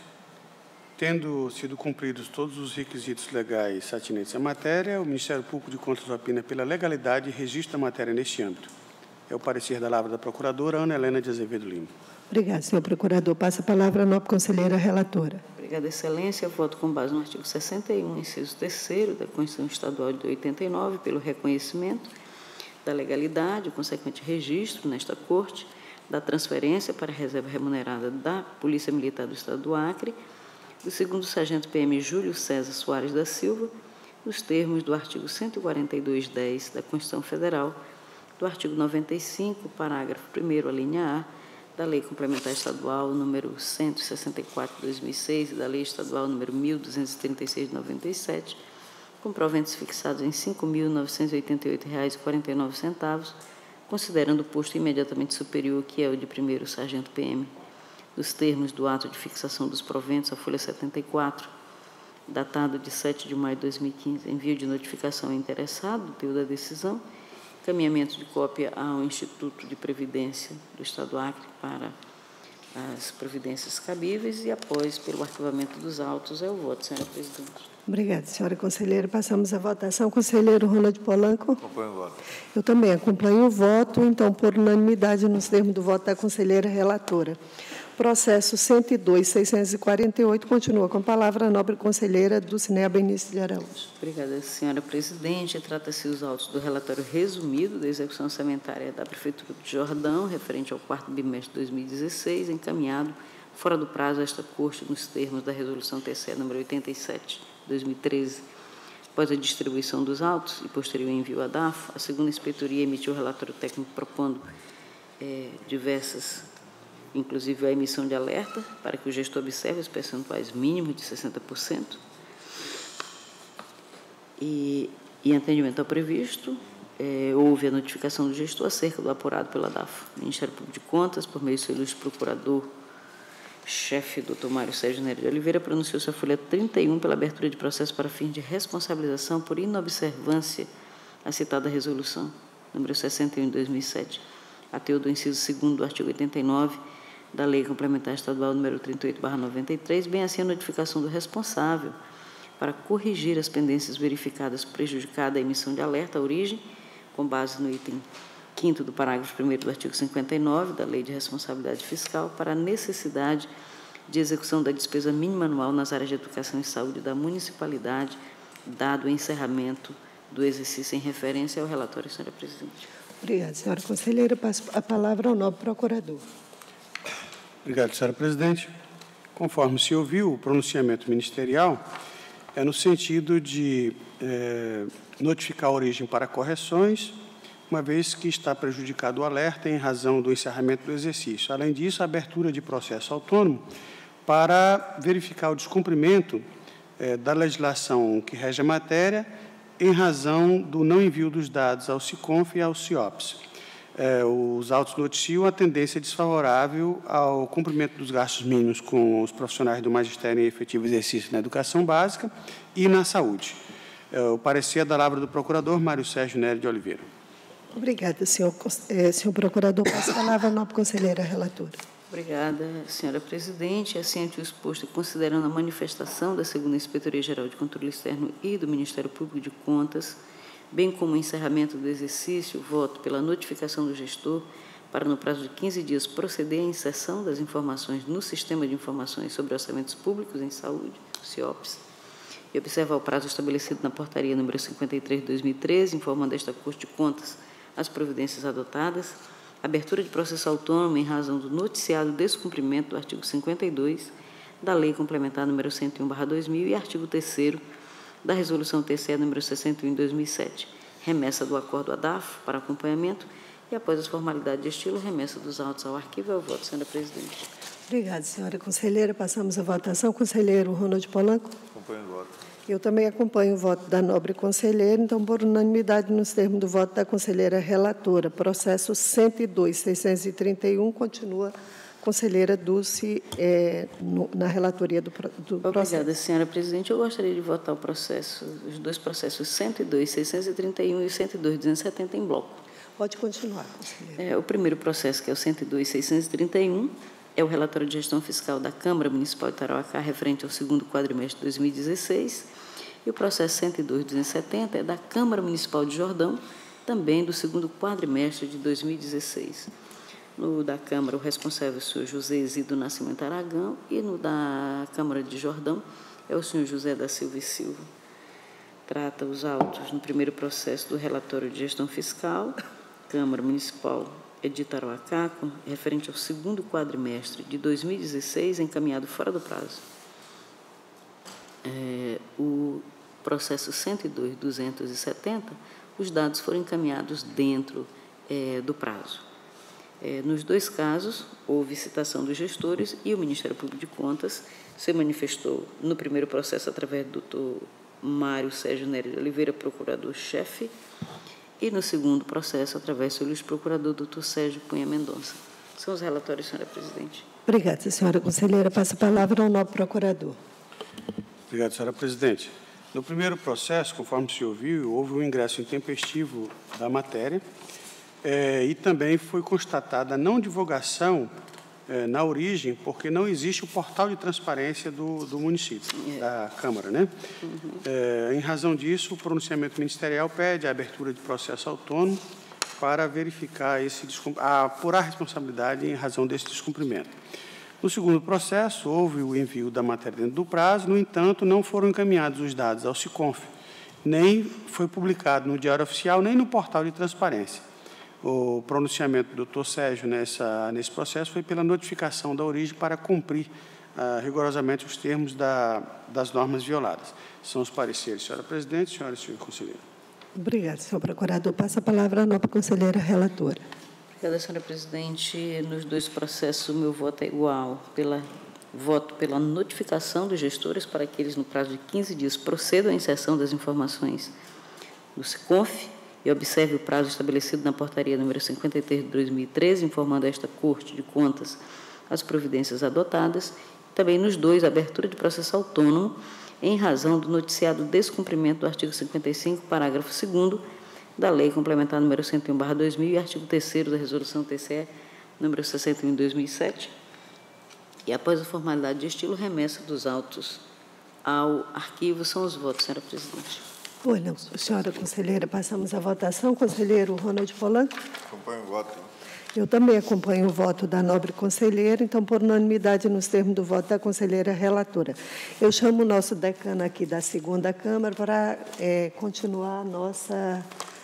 Tendo sido cumpridos todos os requisitos legais atinentes à matéria, o Ministério Público de Contas opina pela legalidade e registra a matéria neste âmbito. É o parecer da Lavra da Procuradora, Ana Helena de Azevedo Lima. Obrigada, senhor procurador. Passa a palavra à nova conselheira relatora. Obrigada, excelência. Voto com base no artigo 61, inciso 3º da Constituição Estadual de 89, pelo reconhecimento da legalidade, o consequente registro nesta Corte da transferência para a reserva remunerada da Polícia Militar do Estado do Acre, do 2º Sargento PM Júlio César Soares da Silva, nos termos do artigo 142.10 da Constituição Federal, do artigo 95, parágrafo 1º, a linha A, da Lei Complementar Estadual número 164 de 2006 e da Lei Estadual número 1.236 de 97, com proventos fixados em R$ 5.988,49, considerando o posto imediatamente superior, que é o de 1º Sargento PM, dos termos do ato de fixação dos proventos, a folha 74, datado de 7 de maio de 2015, envio de notificação ao interessado, teor da decisão, encaminhamento de cópia ao Instituto de Previdência do Estado do Acre para as providências cabíveis e, após, pelo arquivamento dos autos, é o voto, senhora presidente. Obrigada, senhora conselheira. Passamos à votação. Conselheiro Ronald Polanco. Acompanho o voto. Eu também acompanho o voto, então, por unanimidade, nos termos do voto da conselheira relatora. Processo 102.648, continua com a palavra a nobre conselheira Dulcinea Benício de Araújo. Obrigada, senhora presidente. Trata-se os autos do relatório resumido da execução orçamentária da Prefeitura de Jordão, referente ao 4º bimestre de 2016, encaminhado fora do prazo a esta Corte nos termos da Resolução TCE número 87, 2013. Após a distribuição dos autos e posterior envio à DAF, a segunda inspetoria emitiu o relatório técnico propondo diversas, inclusive a emissão de alerta para que o gestor observe os percentuais mínimos de 60%. E em atendimento ao previsto, houve a notificação do gestor acerca do apurado pela DAF. O Ministério Público de Contas, por meio do seu ilustre procurador-chefe, Dr. Mário Sérgio Nery de Oliveira, pronunciou-se a folha 31 pela abertura de processo para fins de responsabilização por inobservância à citada resolução, número 61 de 2007, ateu do inciso 2º do artigo 89 da Lei Complementar Estadual número 38/93, bem assim a notificação do responsável para corrigir as pendências verificadas prejudicada a emissão de alerta à origem, com base no item 5º do parágrafo 1º do artigo 59 da Lei de Responsabilidade Fiscal, para a necessidade de execução da despesa mínima anual nas áreas de educação e saúde da municipalidade, dado o encerramento do exercício em referência ao relatório, senhora presidente. Obrigada, senhora conselheira. Passo a palavra ao nobre procurador. Obrigado, senhora presidente. Conforme se ouviu, o pronunciamento ministerial é no sentido de notificar a origem para correções, uma vez que está prejudicado o alerta em razão do encerramento do exercício. Além disso, a abertura de processo autônomo para verificar o descumprimento da legislação que rege a matéria em razão do não envio dos dados ao SICONF e ao CIOPS. Os autos noticiam a tendência desfavorável ao cumprimento dos gastos mínimos com os profissionais do magistério em efetivo exercício na educação básica e na saúde. O parecer é da palavra do procurador Mário Sérgio Nery de Oliveira. Obrigada, senhor procurador. Passo a palavra à nobre conselheira relatora. Obrigada, senhora presidente. Assim, ante o exposto, considerando a manifestação da segunda Inspetoria-Geral de Controle Externo e do Ministério Público de Contas, bem como o encerramento do exercício, voto pela notificação do gestor para, no prazo de 15 dias, proceder à inserção das informações no Sistema de Informações sobre Orçamentos Públicos em Saúde, CIOPS, e observar o prazo estabelecido na portaria número 53 de 2013, informando esta Corte de Contas as providências adotadas, abertura de processo autônomo em razão do noticiado descumprimento do artigo 52 da Lei Complementar número 101/2000 e artigo 3º da Resolução TCE número 61 de 2007, remessa do acordo à DAF para acompanhamento e, após as formalidades de estilo, remessa dos autos ao arquivo. É o voto, senhora presidente. Obrigada, senhora conselheira. Passamos à votação. Conselheiro Ronald Polanco. Acompanho o voto. Eu também acompanho o voto da nobre conselheira, então, por unanimidade, nos termos do voto da conselheira relatora, processo 102.631, continua conselheira Dulce na relatoria do processo. Obrigada, senhora presidente. Eu gostaria de votar os dois processos 102.631 e o 102.270 em bloco. Pode continuar, conselheira. O primeiro processo, que é o 102.631, é o relatório de gestão fiscal da Câmara Municipal de Tarauacá, referente ao 2º quadrimestre de 2016, e o processo 102.270 é da Câmara Municipal de Jordão, também do 2º quadrimestre de 2016. No da Câmara, o responsável é o senhor José Isidro Nascimento Aragão, e no da Câmara de Jordão é o senhor José da Silva e Silva. Trata os autos no primeiro processo do relatório de gestão fiscal, Câmara Municipal de Tarauacá, referente ao 2º quadrimestre de 2016, encaminhado fora do prazo. O processo 102.270, os dados foram encaminhados dentro do prazo. Nos dois casos, houve citação dos gestores e o Ministério Público de Contas se manifestou no primeiro processo através do Dr. Mário Sérgio Nery de Oliveira, procurador-chefe, e no segundo processo através do seu ilustre procurador, Dr. Sérgio Cunha Mendonça. São os relatórios, senhora presidente. Obrigada, senhora conselheira. Passa a palavra ao nobre procurador. Obrigado, senhora presidente. No primeiro processo, conforme se ouviu, houve um ingresso intempestivo da matéria, e também foi constatada a não divulgação na origem, porque não existe o portal de transparência do município, da Câmara, né? Em razão disso, o pronunciamento ministerial pede a abertura de processo autônomo para verificar apurar a responsabilidade em razão desse descumprimento. No segundo processo, houve o envio da matéria dentro do prazo, no entanto, não foram encaminhados os dados ao SICONF, nem foi publicado no Diário Oficial, nem no portal de transparência. O pronunciamento do Dr. Sérgio nesse processo foi pela notificação da origem para cumprir rigorosamente os termos das normas violadas. São os pareceres, senhora presidente, senhora e senhor conselheiro. Obrigada, senhor procurador. Passa a palavra à nobre conselheira relatora. Obrigada, senhora presidente. Nos dois processos, o meu voto é igual. Voto pela notificação dos gestores para que eles, no prazo de 15 dias, procedam à inserção das informações do SICONF e observe o prazo estabelecido na portaria número 53 de 2013, informando a esta Corte de Contas as providências adotadas. Também nos dois, a abertura de processo autônomo, em razão do noticiado descumprimento do artigo 55, parágrafo 2º, da Lei Complementar número 101/2000 e artigo 3º da Resolução TCE número 61 de 2007. E, após a formalidade de estilo, remessa dos autos ao arquivo. São os votos, senhora presidente. Pois não, senhora conselheira, passamos à votação. Conselheiro Ronald Polanco. Acompanho o voto. Eu também acompanho o voto da nobre conselheira, então, por unanimidade, nos termos do voto da conselheira relatora. Eu chamo o nosso decano aqui da segunda Câmara para continuar a nossa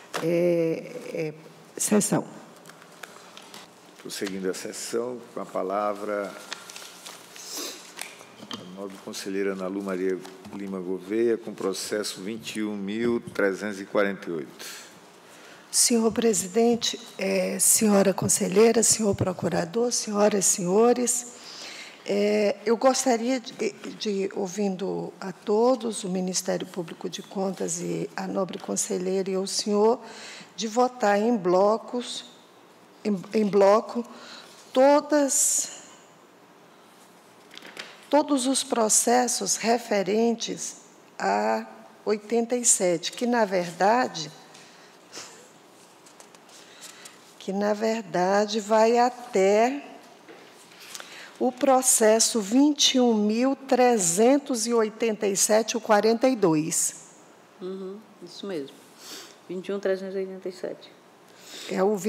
sessão. Prosseguindo a sessão, com a palavra a nobre conselheira Ana Lu Maria Lima Gouveia, com processo 21.348. Senhor presidente, senhora conselheira, senhor procurador, senhoras e senhores, eu gostaria de, ouvindo a todos, o Ministério Público de Contas e a nobre conselheira e o senhor, de votar em bloco, todos os processos referentes a 87, que, na verdade, vai até o processo 21.387, o 42. Isso mesmo. 21.387. É o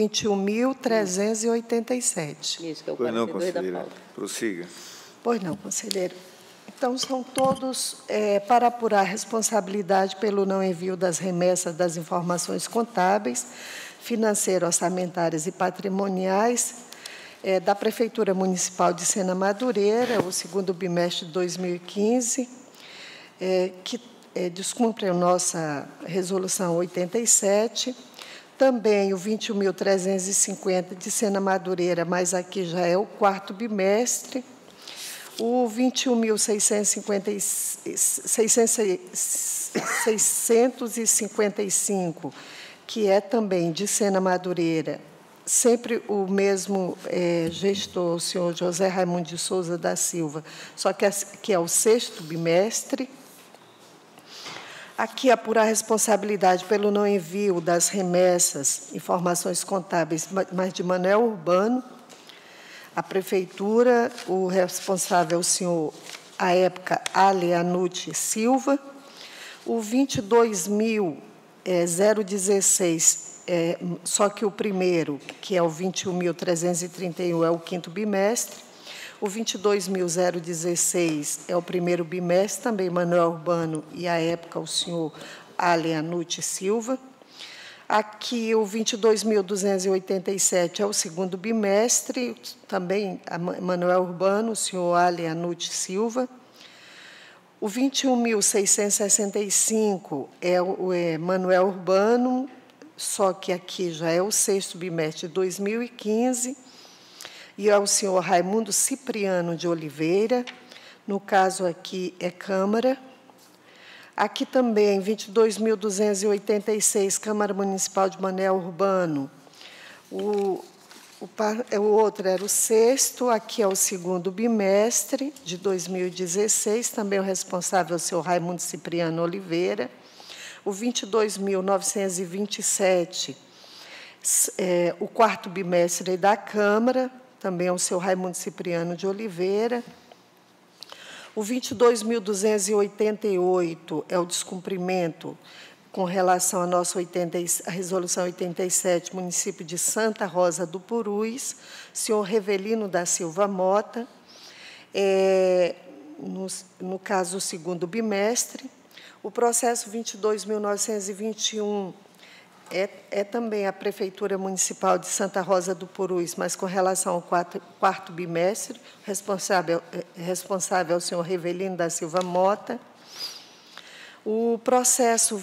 21.387. Isso, que é o 42 Pois não, da conselheira. pauta. Prossiga. Pois não, conselheiro. Então, são todos para apurar a responsabilidade pelo não envio das remessas das informações contábeis, financeiras, orçamentárias e patrimoniais da Prefeitura Municipal de Sena Madureira, o segundo bimestre de 2015, que descumpre a nossa Resolução 87, também o 21.350 de Sena Madureira, mas aqui já é o quarto bimestre, o 21.655, que é também de Sena Madureira, sempre o mesmo gestor, o senhor José Raimundo de Souza da Silva, só que é o sexto bimestre. Aqui, apurar a responsabilidade pelo não envio das remessas, informações contábeis, mas de Manuel Urbano, a Prefeitura, o responsável, o senhor, à época, Ale Anucci Silva, o 22.016, só que o primeiro, que é o 21.331, é o quinto bimestre, o 22.016 é o primeiro bimestre, também Manuel Urbano, e, à época, o senhor Ale Anucci Silva. Aqui, o 22.287 é o segundo bimestre, também Manuel Urbano, o senhor Ale Anucci Silva. O 21.665 é Manuel Urbano, só que aqui já é o sexto bimestre de 2015, e é o senhor Raimundo Cipriano de Oliveira, no caso aqui é Câmara. Aqui também, 22.286, Câmara Municipal de Manuel Urbano. O outro era o sexto, aqui é o segundo bimestre de 2016, também o responsável é o senhor Raimundo Cipriano Oliveira. O 22.927, o quarto bimestre da Câmara, também ao senhor Raimundo Cipriano de Oliveira. O 22.288 é o descumprimento com relação à nossa a resolução 87, município de Santa Rosa do Purus, senhor Revelino da Silva Mota, no caso, o segundo bimestre. O processo 22.921 é também a Prefeitura Municipal de Santa Rosa do Purus, mas com relação ao quarto bimestre, responsável é o senhor Revelino da Silva Mota. O processo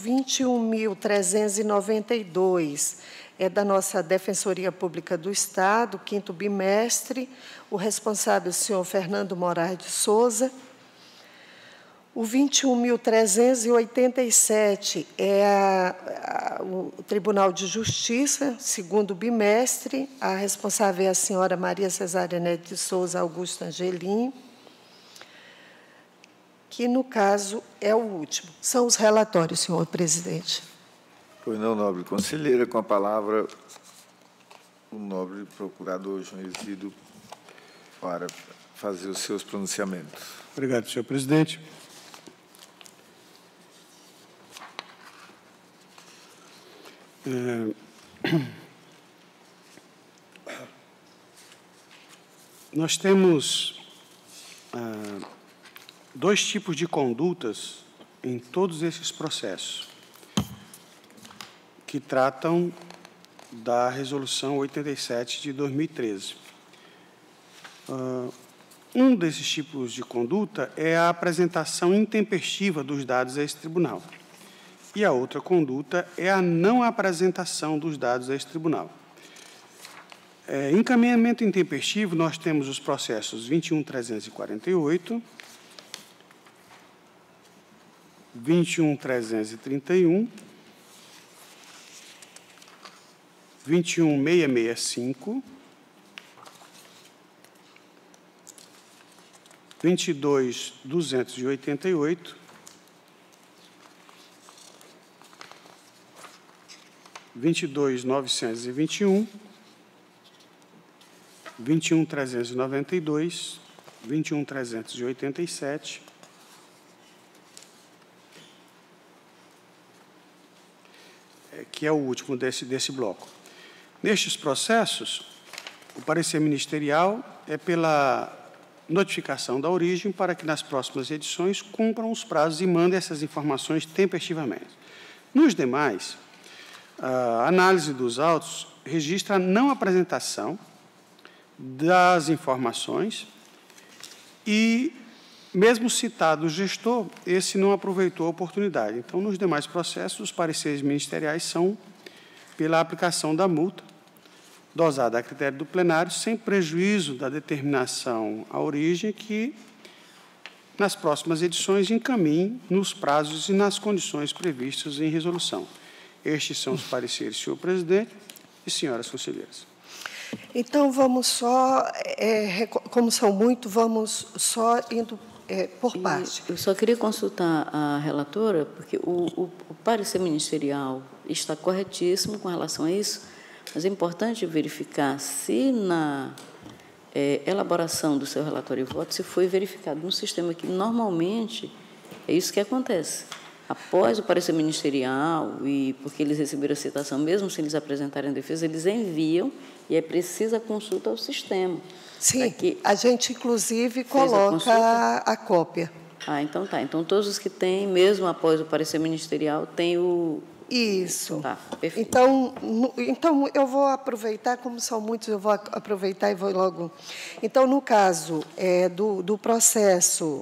21.392 é da nossa Defensoria Pública do Estado, quinto bimestre, o responsável é o senhor Fernando Moraes de Souza. O 21.387 é o Tribunal de Justiça, segundo bimestre. A responsável é a senhora Maria Cesária Neto de Souza Augusto Angelim, que, no caso, é o último. São os relatórios, senhor presidente. Pois não, nobre conselheira. Com a palavra, o nobre procurador João Exídio para fazer os seus pronunciamentos. Obrigado, senhor presidente. Nós temos dois tipos de condutas em todos esses processos que tratam da Resolução 87 de 2013. Um desses tipos de conduta é a apresentação intempestiva dos dados a esse tribunal. E a outra conduta é a não apresentação dos dados a esse tribunal. Encaminhamento intempestivo, nós temos os processos 21.348, 21.331, 21.665, 22.288, 22.921, 21.392, 21.387, que é o último desse bloco. Nestes processos, o parecer ministerial é pela notificação da origem para que nas próximas edições cumpram os prazos e mandem essas informações tempestivamente. Nos demais, a análise dos autos registra a não apresentação das informações e, mesmo citado o gestor, esse não aproveitou a oportunidade. Então, nos demais processos, os pareceres ministeriais são pela aplicação da multa, dosada a critério do plenário, sem prejuízo da determinação à origem, que, nas próximas edições, encaminhe nos prazos e nas condições previstas em resolução. Estes são os pareceres, senhor presidente e senhoras conselheiras. Então, vamos só, como são muito, vamos só indo por parte. Eu só queria consultar a relatora, porque o parecer ministerial está corretíssimo com relação a isso, mas é importante verificar se na elaboração do seu relatório e voto, se foi verificado no sistema que, normalmente, é isso que acontece. Após o parecer ministerial, e porque eles receberam a citação, mesmo se eles apresentarem a defesa, eles enviam e é precisa consulta ao sistema. Sim, a gente, inclusive, coloca a cópia. Ah, então tá. Então, todos os que têm, mesmo após o parecer ministerial, têm o... Isso. Tá, perfeito. Então, eu vou aproveitar, como são muitos, eu vou aproveitar e vou logo... Então, no caso do processo...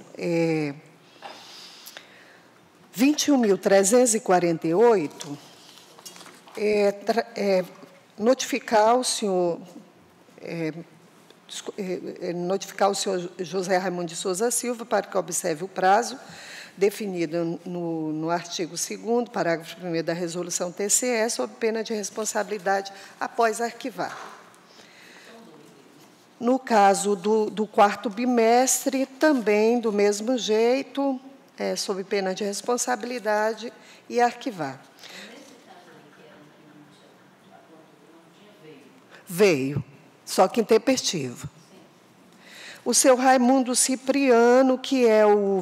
21.348, notificar o senhor José Raimundo de Souza Silva para que observe o prazo definido no artigo 2º, parágrafo 1º da resolução TCE, sob pena de responsabilidade após arquivar. No caso do quarto bimestre, também do mesmo jeito, sob pena de responsabilidade e arquivar. Veio. só que intempestivo. O seu Raimundo Cipriano, que é o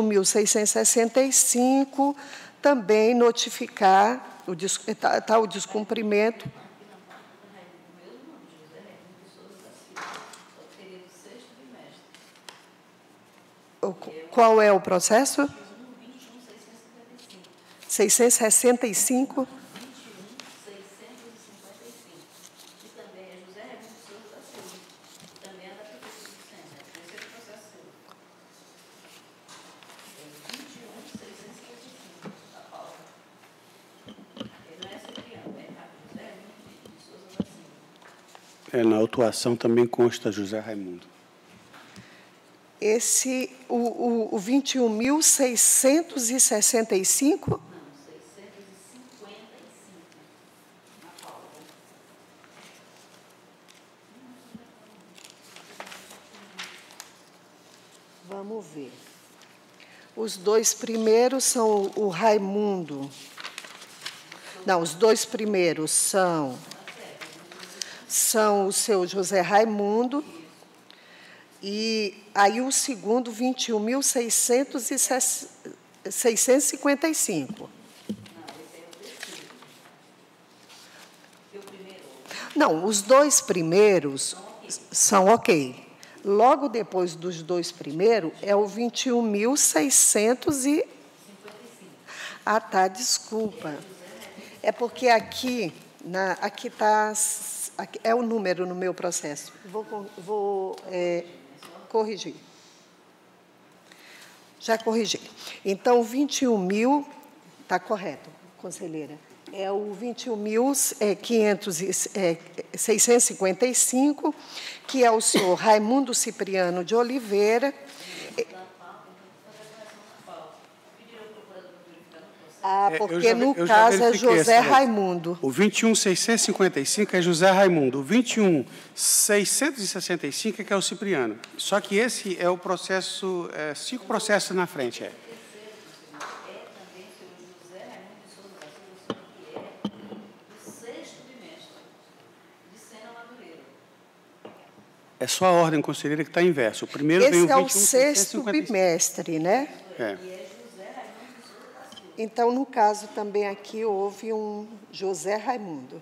21.665, também notificar está o descumprimento. Qual é o processo? 665. Na autuação também consta José Raimundo. Esse, o 21.665? Não, 655. Vamos ver. Os dois primeiros são o Raimundo. Não, os dois primeiros são o seu José Raimundo, e aí o segundo, 21.655. Não, os dois primeiros são ok. Logo depois dos dois primeiros é o 21.655. Ah, tá, desculpa. É porque aqui está... é o número no meu processo. Vou corrigir. Já corrigi. Então, 21.000, está correto, conselheira. É o 21.655, que é o senhor Raimundo Cipriano de Oliveira. Porque no caso é José Raimundo. O 21.655 é José Raimundo. O 21.665 é que é o Cipriano. Só que esse é o processo, 5 processos na frente. É só a ordem, conselheira, que está inversa. O primeiro esse vem o 21, é o sexto bimestre, né? Então, no caso, também aqui houve um José Raimundo.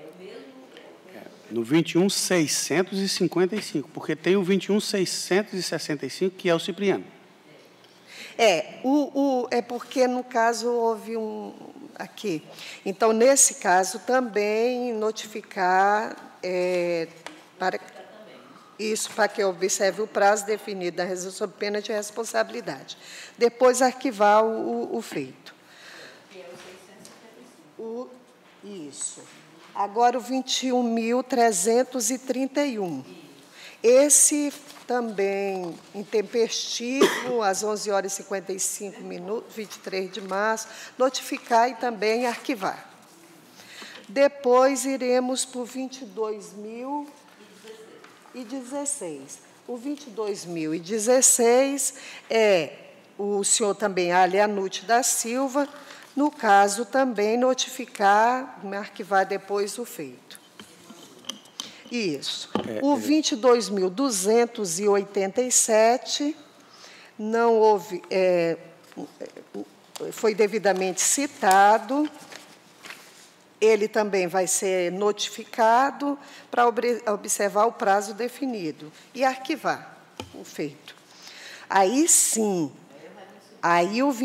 No 21.655, porque tem o 21.665, que é o Cipriano. É porque, no caso, houve um aqui. Então, nesse caso, também notificar para que observe o prazo definido na resolução sob pena de responsabilidade. Depois, arquivar o feito. Isso. Agora, o 21.331. Esse também intempestivo, às 11h55, 23 de março, notificar e também arquivar. Depois, iremos para o 22.016. O 22.016 é o senhor também Alianute da Silva, no caso, também notificar, arquivar depois o feito. Isso. O 22.287 não houve, foi devidamente citado. Ele também vai ser notificado para observar o prazo definido e arquivar o feito. Aí, sim, aí o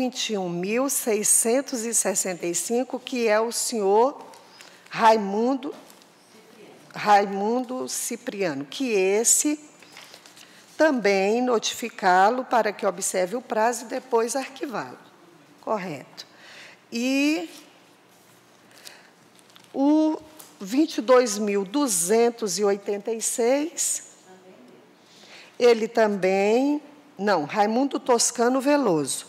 21.665, que é o senhor Raimundo Cipriano, que esse também notificá-lo para que observe o prazo e depois arquivá-lo. Correto. E o 22.286, ele também... Não, Raimundo Toscano Veloso.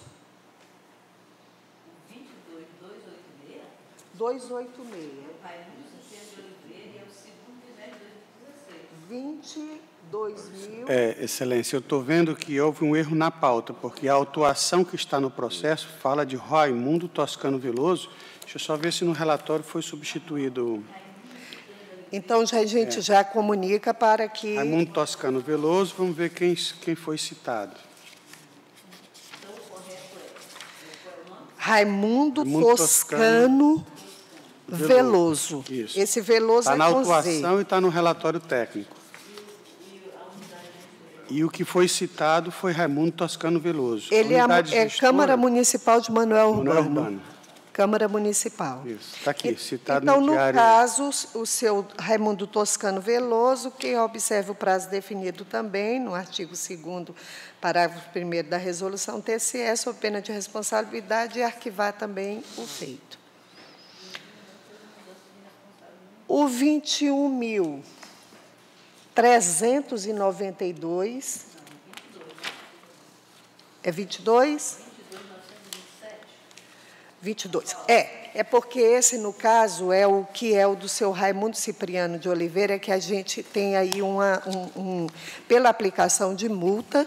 286. Raimundo Cipriano de Oliveira e é o segundo bimestre de 2020. 22.000. Excelência, eu estou vendo que houve um erro na pauta, porque a autuação que está no processo fala de Raimundo Toscano Veloso. Deixa eu só ver se no relatório foi substituído. Então, a gente já comunica para que... Raimundo Toscano Veloso, vamos ver quem foi citado. Raimundo Toscano Veloso. Isso. Esse Veloso está na com Z. autuação e está no relatório técnico. E o que foi citado foi Raimundo Toscano Veloso. Ele é Câmara Municipal de Manoel Urbano. Câmara Municipal. Isso, está aqui, citado então, no diário. Então, no caso, o seu Raimundo Toscano Veloso, que observa o prazo definido também no artigo 2º, parágrafo 1º da resolução TCE, sob pena de responsabilidade, e arquivar também o feito. O 21.392... É 22? 22. É porque esse, no caso, é o que é o do seu Raimundo Cipriano de Oliveira, que a gente tem aí pela aplicação de multa,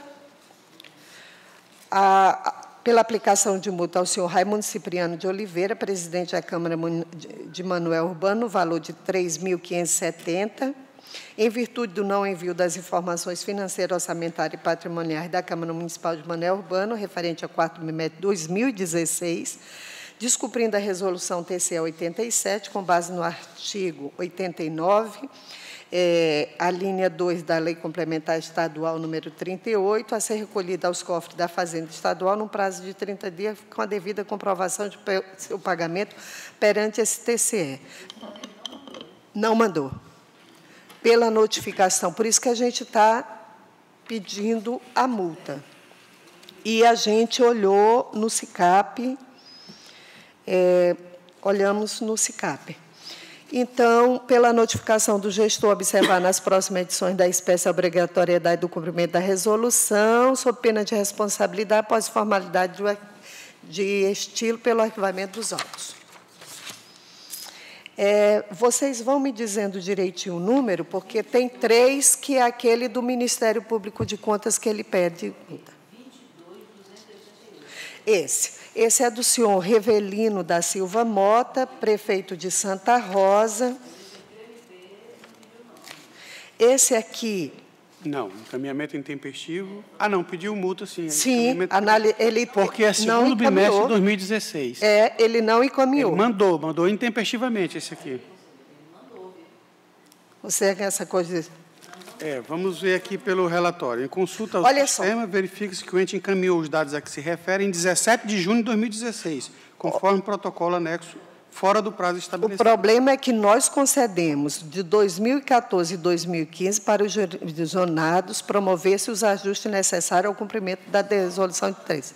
pela aplicação de multa ao senhor Raimundo Cipriano de Oliveira, presidente da Câmara de Manoel Urbano, no valor de R$ 3.570, em virtude do não envio das informações financeiras, orçamentárias e patrimoniais da Câmara Municipal de Manoel Urbano, referente ao 4º bimestre de 2016, descumprindo a resolução TCE 87, com base no artigo 89, a linha 2 da Lei Complementar Estadual número 38, a ser recolhida aos cofres da Fazenda Estadual num prazo de 30 dias, com a devida comprovação de seu pagamento perante esse TCE. Não mandou. Pela notificação, por isso que a gente está pedindo a multa. E a gente olhou no SICAP, olhamos no SICAP. Então, pela notificação do gestor observar nas próximas edições da espécie a obrigatoriedade do cumprimento da resolução, sob pena de responsabilidade após formalidade de estilo pelo arquivamento dos autos. Vocês vão me dizendo direitinho o número, porque tem 3 que é aquele do Ministério Público de Contas que ele pede. Esse é do senhor Revelino da Silva Mota, prefeito de Santa Rosa. Esse aqui... Não, encaminhamento intempestivo. Não, pediu multa, sim. Sim, ele porque é segundo bimestre de 2016. Ele não encaminhou. Ele mandou intempestivamente esse aqui. Você quer essa coisa... Vamos ver aqui pelo relatório. Em consulta ao sistema, verifica-se que o ente encaminhou os dados a que se refere em 17 de junho de 2016, conforme o protocolo anexo, fora do prazo estabelecido. O problema é que nós concedemos, de 2014 e 2015, para os jurisdicionados promover-se os ajustes necessários ao cumprimento da resolução de 13.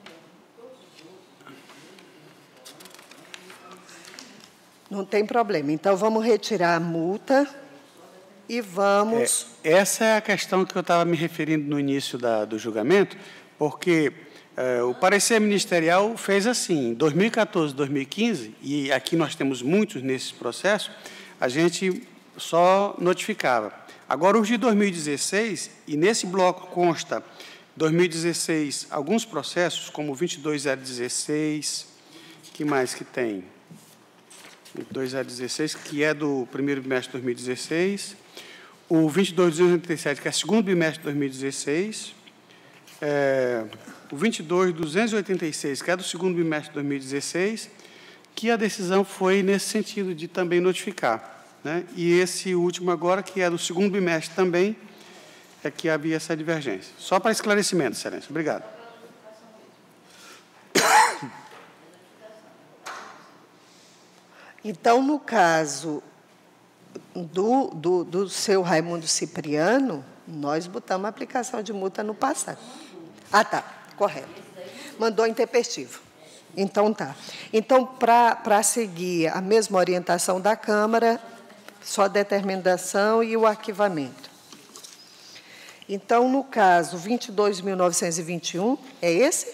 Não tem problema. Então, vamos retirar a multa e vamos... Essa é a questão que eu estava me referindo no início do julgamento, porque o parecer ministerial fez assim, em 2014 e 2015, e aqui nós temos muitos nesses processos, a gente só notificava. Agora, os de 2016, e nesse bloco consta 2016 alguns processos, como 22016, que mais que tem? 22016, que é do primeiro bimestre de 2016, o 22287, que é segundo bimestre de 2016, o 22286, que é do segundo bimestre de 2016, que a decisão foi nesse sentido de também notificar, né? E esse último agora, que é do segundo bimestre também, é que havia essa divergência. Só para esclarecimento, Excelência. Obrigado. Então, no caso do seu Raimundo Cipriano, nós botamos a aplicação de multa no passado. Tá, correto. Mandou intempestivo. Então, tá. Então, para seguir a mesma orientação da Câmara, só a determinação e o arquivamento. Então, no caso 22.921, é esse?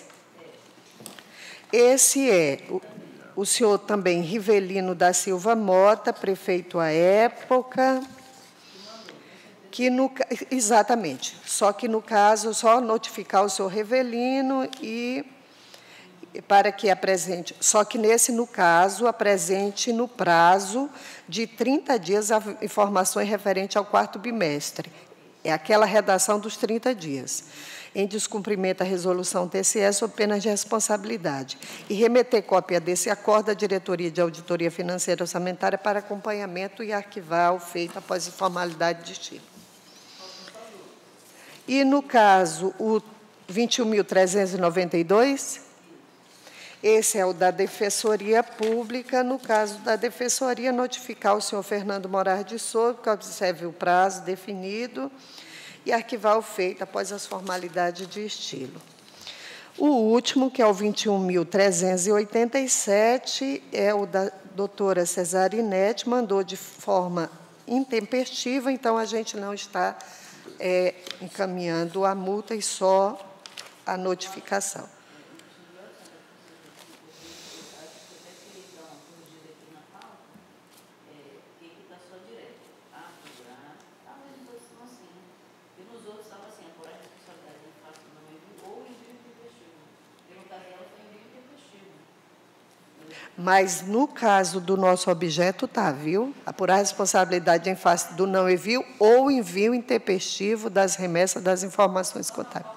Esse é o senhor também Rivelino da Silva Mota, prefeito à época, que exatamente, só que no caso, só notificar o senhor Rivelino e para que apresente, só que no caso, apresente no prazo de 30 dias as informações referentes ao quarto bimestre. É aquela redação dos 30 dias. Em descumprimento à resolução TCE, sob pena de responsabilidade. E remeter cópia desse acordo à Diretoria de Auditoria Financeira e Orçamentária para acompanhamento e arquivar o feito após a formalidade de estilo. E, no caso, o 21.392, esse é o da Defensoria Pública. No caso da Defensoria, notificar o senhor Fernando Moraes de Souza, que observe o prazo definido, e arquivar o feito após as formalidades de estilo. O último, que é o 21.387, é o da doutora Cesarinete, mandou de forma intempestiva, então a gente não está encaminhando a multa e só a notificação. Mas, no caso do nosso objeto, está, viu? Apurar a responsabilidade em face do não envio ou envio intempestivo das remessas das informações contábeis.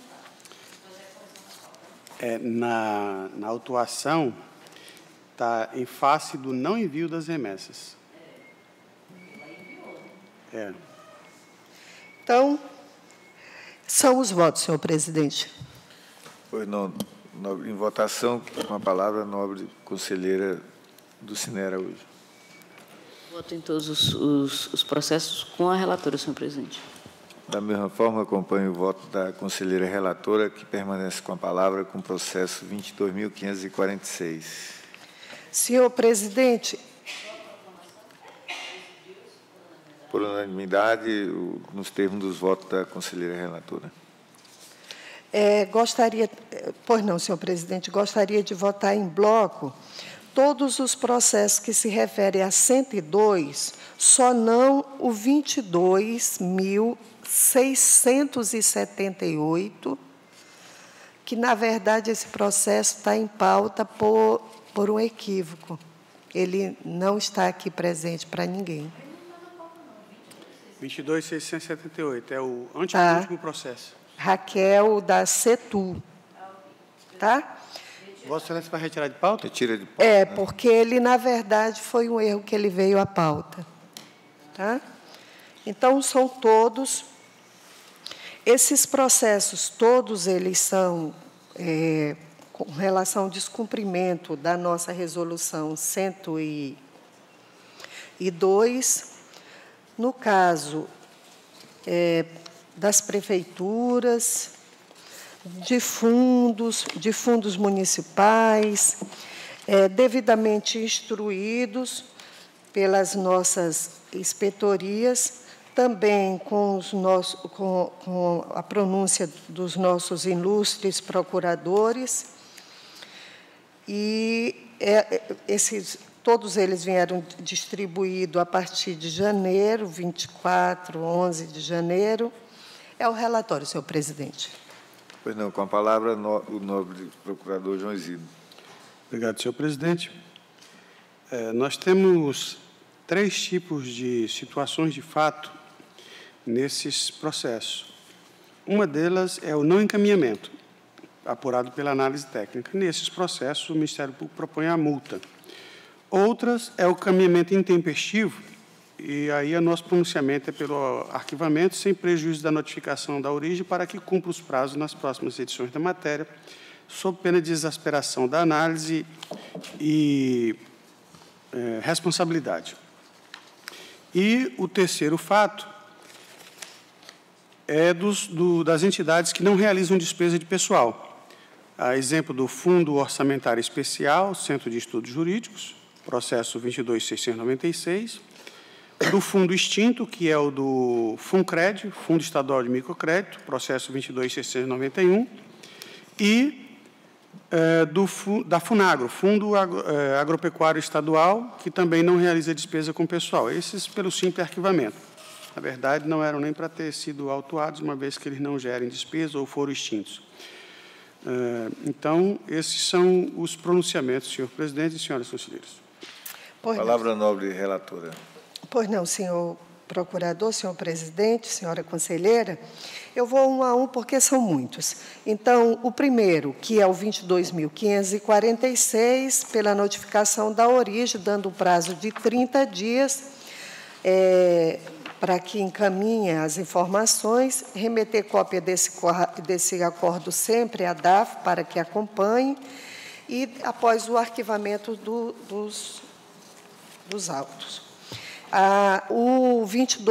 Na autuação, está em face do não envio das remessas. Então, são os votos, senhor presidente. Pois não. Em votação, com a palavra, a nobre conselheira Dulcinea hoje. Voto em todos os processos com a relatora, senhor presidente. Da mesma forma, acompanho o voto da conselheira relatora, que permanece com a palavra com o processo 22.546. Senhor presidente. Por unanimidade, nos termos dos votos da conselheira relatora. Pois não, senhor presidente, gostaria de votar em bloco todos os processos que se referem a 102, só não o 22.678, que, na verdade, esse processo está em pauta por um equívoco. Ele não está aqui presente para ninguém. 22.678, é o antepenúltimo processo. Raquel, da CETU. Tá? Vossa Excelência vai retirar de pauta? Retira de pauta. Porque ele, na verdade, foi um erro que ele veio à pauta. Tá? Então, são todos. Esses processos, todos eles são com relação ao descumprimento da nossa resolução 102. No caso das prefeituras, de fundos municipais, devidamente instruídos pelas nossas inspetorias, também com a pronúncia dos nossos ilustres procuradores, e todos eles vieram distribuídos a partir de janeiro, 11 de janeiro. É o relatório, senhor presidente. Pois não, com a palavra o nobre procurador João Isidro. Obrigado, senhor presidente. Nós temos 3 tipos de situações de fato nesses processos. Uma delas é o não encaminhamento, apurado pela análise técnica. Nesses processos, o Ministério Público propõe a multa. Outras é o caminhamento intempestivo, e aí o nosso pronunciamento é pelo arquivamento, sem prejuízo da notificação da origem, para que cumpra os prazos nas próximas edições da matéria, sob pena de exasperação da análise e responsabilidade. E o terceiro fato é das entidades que não realizam despesa de pessoal. A exemplo do Fundo Orçamentário Especial, Centro de Estudos Jurídicos, processo 22.696, do fundo extinto, que é o do FUNCRED, Fundo Estadual de Microcrédito, processo 22.691, e da FUNAGRO, Fundo Agropecuário Estadual, que também não realiza despesa com pessoal. Esses pelo simples arquivamento. Na verdade, não eram nem para ter sido autuados, uma vez que eles não gerem despesa ou foram extintos. Então, esses são os pronunciamentos, senhor presidente e senhoras conselheiras. Palavra nobre, relatora. Pois não, senhor procurador, senhor presidente, senhora conselheira, eu vou um a um porque são muitos. Então, o primeiro, que é o 22.546, pela notificação da origem, dando um prazo de 30 dias para que encaminhe as informações, remeter cópia desse acordo sempre à DAF para que acompanhe, e após o arquivamento dos autos. O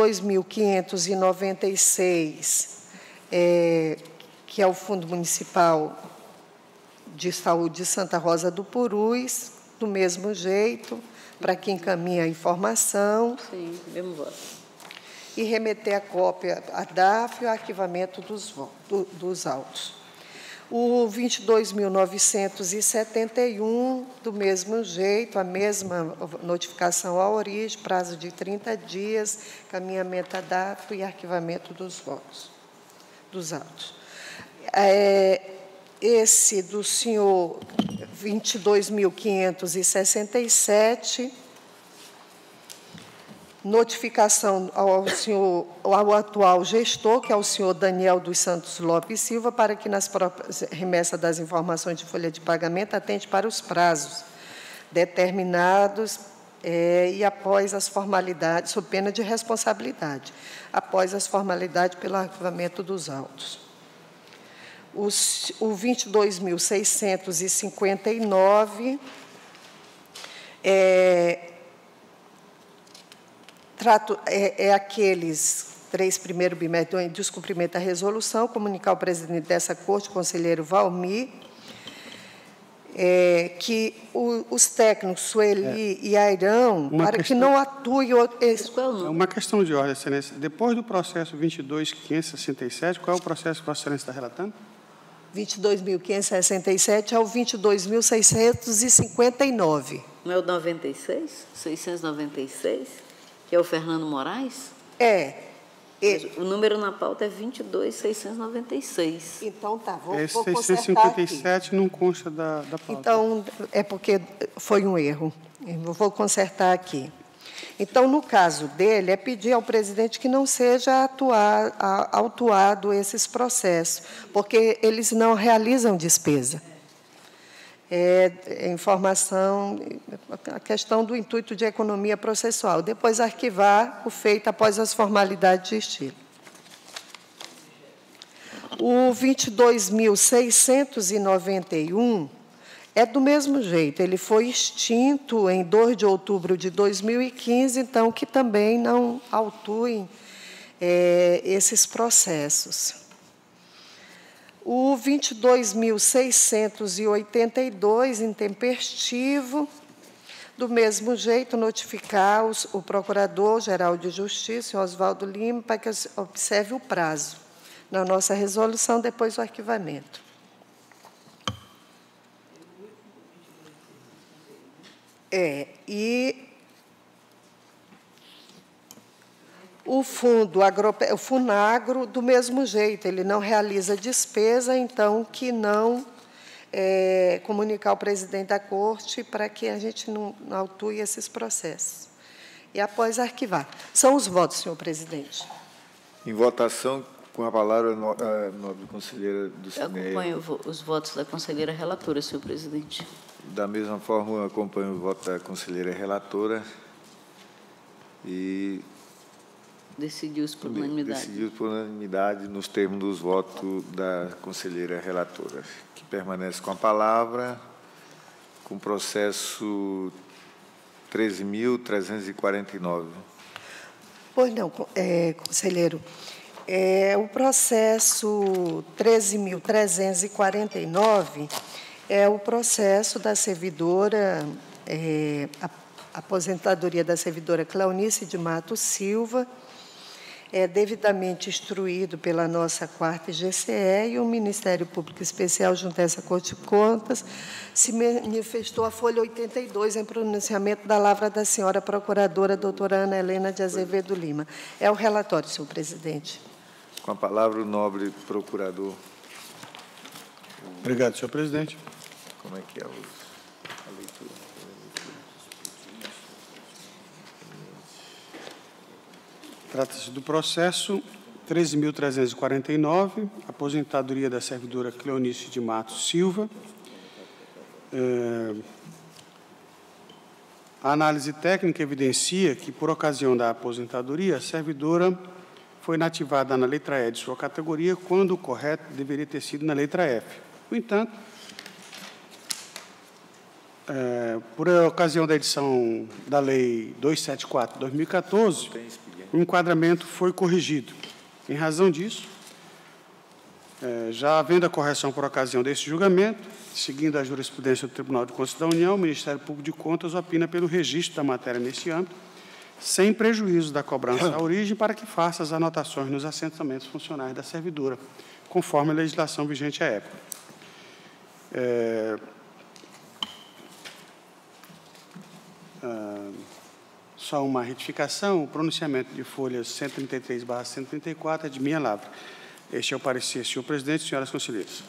22.596, que é o Fundo Municipal de Saúde de Santa Rosa do Purus, do mesmo jeito, para que encaminhe a informação. Sim, mesmo voto. E remeter a cópia à DAF e o arquivamento dos autos. O 22.971, do mesmo jeito, a mesma notificação à origem, prazo de 30 dias, encaminhamento à DAF e arquivamento dos autos. Esse do senhor 22.567, notificação ao atual gestor, que é o senhor Daniel dos Santos Lopes Silva, para que nas próprias remessas das informações de folha de pagamento atente para os prazos determinados e após as formalidades, sob pena de responsabilidade, após as formalidades pelo arquivamento dos autos. O 22.659 aqueles 3 primeiros bimestres do descumprimento da resolução, comunicar ao presidente dessa corte, o conselheiro Valmir, que os técnicos Sueli e Airão, para que não atuem... Uma questão de ordem, excelência. Depois do processo 22.567, qual é o processo que Vossa Excelência está relatando? 22.567 ao 22.659. Não é o 96? 696? Que é o Fernando Moraes? O número na pauta é 22.696. Então, tá, vou esse consertar 657 aqui. Não consta da pauta. Então, é porque foi um erro. Eu vou consertar aqui. Então, no caso dele, é pedir ao presidente que não seja autuado esses processos, porque eles não realizam despesa. Informação, a questão do intuito de economia processual. Depois, arquivar o feito após as formalidades de estilo. O 22.691 é do mesmo jeito. Ele foi extinto em 2 de outubro de 2015, então, que também não autuem esses processos. O 22.682, intempestivo, do mesmo jeito, notificar o Procurador-Geral de Justiça, Oswaldo Lima, para que observe o prazo na nossa resolução, depois do arquivamento. E o Funagro, do mesmo jeito, ele não realiza despesa, então, que não comunicar ao presidente da Corte para que a gente não autue esses processos. E após arquivar. São os votos, senhor presidente. Em votação, com a palavra, a nobre conselheira do Senado. Acompanho os votos da conselheira relatora, senhor presidente. Da mesma forma, acompanho o voto da conselheira relatora e decidiu-se por unanimidade. Decidiu por unanimidade nos termos dos votos da conselheira relatora, que permanece com a palavra, com o processo 13.349. Pois não, conselheiro. O processo 13.349 é o processo da servidora, aposentadoria da servidora Cleonice de Matos Silva, devidamente instruído pela nossa 4ª GCE, e o Ministério Público Especial, junto a essa Corte de Contas, se manifestou a folha 82 em pronunciamento da lavra da senhora procuradora, doutora Ana Helena de Azevedo Lima. É o relatório, senhor presidente. Com a palavra, o nobre procurador. Obrigado, senhor presidente. Como é que é a leitura? Trata-se do processo 13.349, aposentadoria da servidora Cleonice de Matos Silva. A análise técnica evidencia que, por ocasião da aposentadoria, a servidora foi inativada na letra E de sua categoria, quando o correto deveria ter sido na letra F. No entanto, por ocasião da edição da Lei 274/2014, o enquadramento foi corrigido. Em razão disso, já havendo a correção por ocasião desse julgamento, seguindo a jurisprudência do Tribunal de Contas da União, o Ministério Público de Contas opina pelo registro da matéria nesse âmbito, sem prejuízo da cobrança à origem, para que faça as anotações nos assentamentos funcionais da servidora, conforme a legislação vigente à época. Só uma retificação, o pronunciamento de folhas 133/134 é de minha lavra. Este é o parecer, senhor presidente e senhoras conselheiras.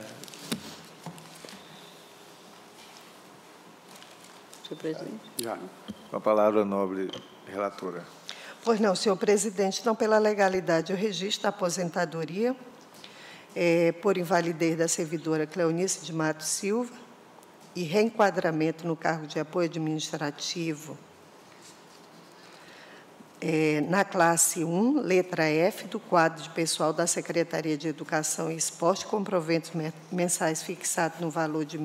Senhor presidente. Já. Com a palavra, nobre relatora. Pois não, senhor presidente. Então, pela legalidade, o registro da aposentadoria por invalidez da servidora Cleonice de Matos Silva e reenquadramento no cargo de apoio administrativo na classe 1, letra F, do quadro de pessoal da Secretaria de Educação e Esporte, com proventos mensais fixado no valor de R$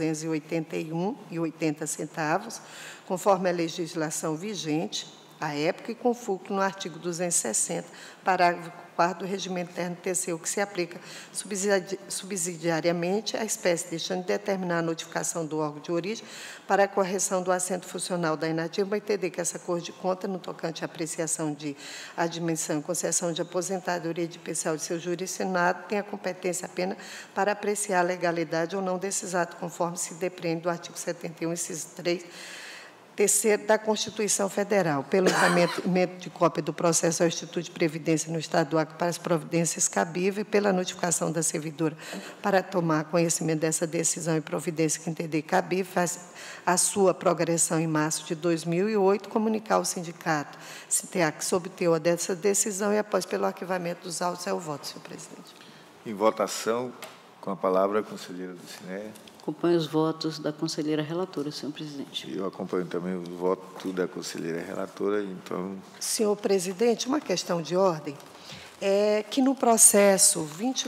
1.281,80, conforme a legislação vigente à época e com fulcro no artigo 260, parágrafo 4º do Regimento Interno TCU, que se aplica subsidiariamente à espécie, deixando de determinar a notificação do órgão de origem para a correção do assento funcional da inativa, vai entender que essa Cor de Conta, no tocante à apreciação de admissão e concessão de aposentadoria de pessoal de seu jurisdicionado, tem a competência apenas para apreciar a legalidade ou não desses atos, conforme se depreende do artigo 71, inciso 3, terceiro da Constituição Federal, pelo encaminhamento de cópia do processo ao Instituto de Previdência no Estado do Acre para as providências cabíveis e pela notificação da servidora para tomar conhecimento dessa decisão e providência que entender cabível, faz a sua progressão em março de 2008, comunicar ao sindicato CITEA que sob teor dessa decisão e após pelo arquivamento dos autos é o voto, senhor presidente. Em votação, com a palavra, a conselheira do SINEA. Acompanho os votos da conselheira relatora, senhor presidente. Eu acompanho também o voto da conselheira relatora, então... Senhor presidente, uma questão de ordem é que no processo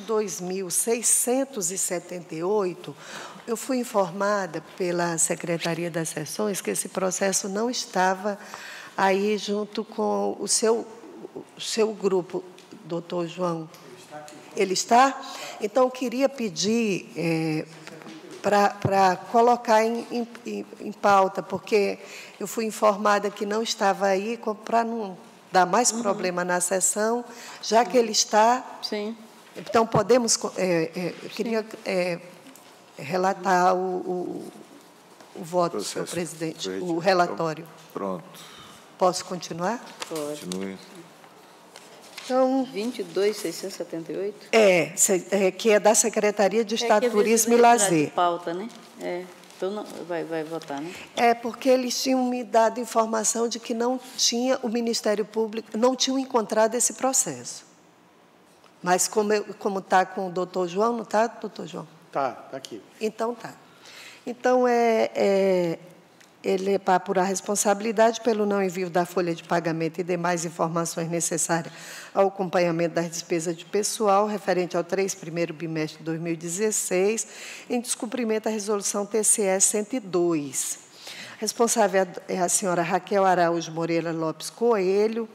22.678, eu fui informada pela Secretaria das Seções que esse processo não estava aí junto com o seu grupo, doutor João. Ele está? Então, eu queria pedir... para colocar em pauta, porque eu fui informada que não estava aí, para não dar mais problema na sessão, já que ele está... Sim. Então, podemos... eu queria relatar o voto, senhor presidente, o relatório. Pronto. Posso continuar? Pode. Continue. Então, 22.678? Que é da Secretaria de Estado, Turismo e Lazer. De pauta, né? Então, não, vai votar, né? Porque eles tinham me dado informação de que não tinha, o Ministério Público, não tinham encontrado esse processo. Mas como está com o doutor João, não está, doutor João? Está aqui. Então, tá. Então, ele é para apurar responsabilidade pelo não envio da folha de pagamento e demais informações necessárias ao acompanhamento das despesas de pessoal referente ao primeiro bimestre de 2016, em descumprimento da resolução TCE 102. Responsável é a senhora Raquel Araújo Moreira Lopes Coelho.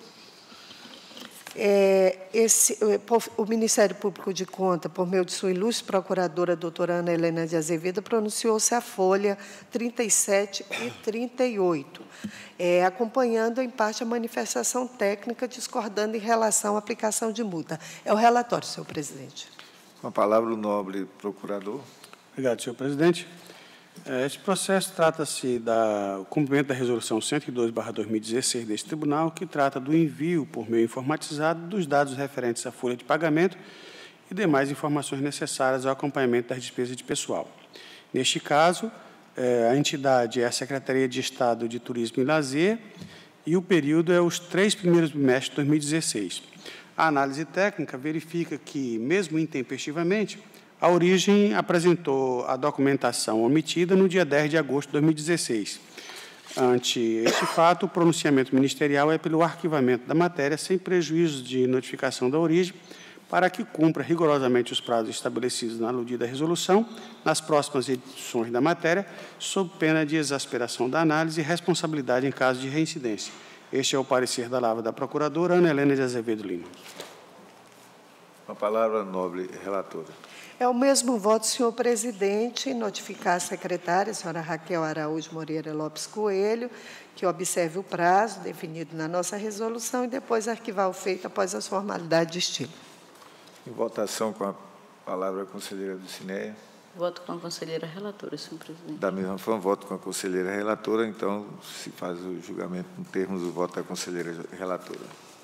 O Ministério Público de Contas, por meio de sua ilustre procuradora, doutora Ana Helena de Azevedo, pronunciou-se a folha 37 e 38, acompanhando, em parte, a manifestação técnica, discordando em relação à aplicação de multa. É o relatório, senhor presidente. Com a palavra, o nobre procurador. Obrigado, senhor presidente. Este processo trata-se do cumprimento da Resolução 102/2016 deste tribunal, que trata do envio por meio informatizado dos dados referentes à folha de pagamento e demais informações necessárias ao acompanhamento das despesas de pessoal. Neste caso, a entidade é a Secretaria de Estado de Turismo e Lazer, e o período é os 3 primeiros bimestres de 2016. A análise técnica verifica que, mesmo intempestivamente, a origem apresentou a documentação omitida no dia 10 de agosto de 2016. Ante este fato, o pronunciamento ministerial é pelo arquivamento da matéria, sem prejuízo de notificação da origem, para que cumpra rigorosamente os prazos estabelecidos na aludida resolução, nas próximas edições da matéria, sob pena de exasperação da análise e responsabilidade em caso de reincidência. Este é o parecer da lavra da procuradora Ana Helena de Azevedo Lima. Com a palavra, nobre relatora. É o mesmo voto, senhor presidente, notificar a secretária, a senhora Raquel Araújo Moreira Lopes Coelho, que observe o prazo definido na nossa resolução e depois arquivar o feito após as formalidades de estilo. Em votação, com a palavra, a conselheira Dulcineia. Voto com a conselheira relatora, senhor presidente. Da mesma forma, voto com a conselheira relatora, então se faz o julgamento em termos do voto da conselheira relatora.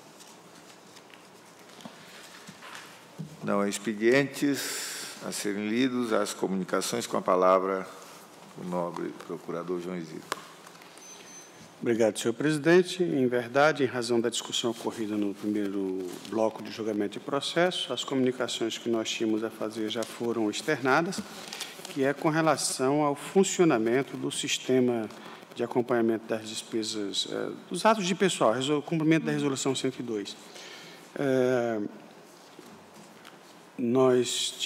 Não há expedientes a serem lidos, as comunicações, com a palavra o nobre procurador João Isidro. Obrigado, senhor presidente. Em verdade, em razão da discussão ocorrida no primeiro bloco de julgamento de processo, as comunicações que nós tínhamos a fazer já foram externadas, que é com relação ao funcionamento do sistema de acompanhamento das despesas, dos atos de pessoal, cumprimento da resolução 102. Nós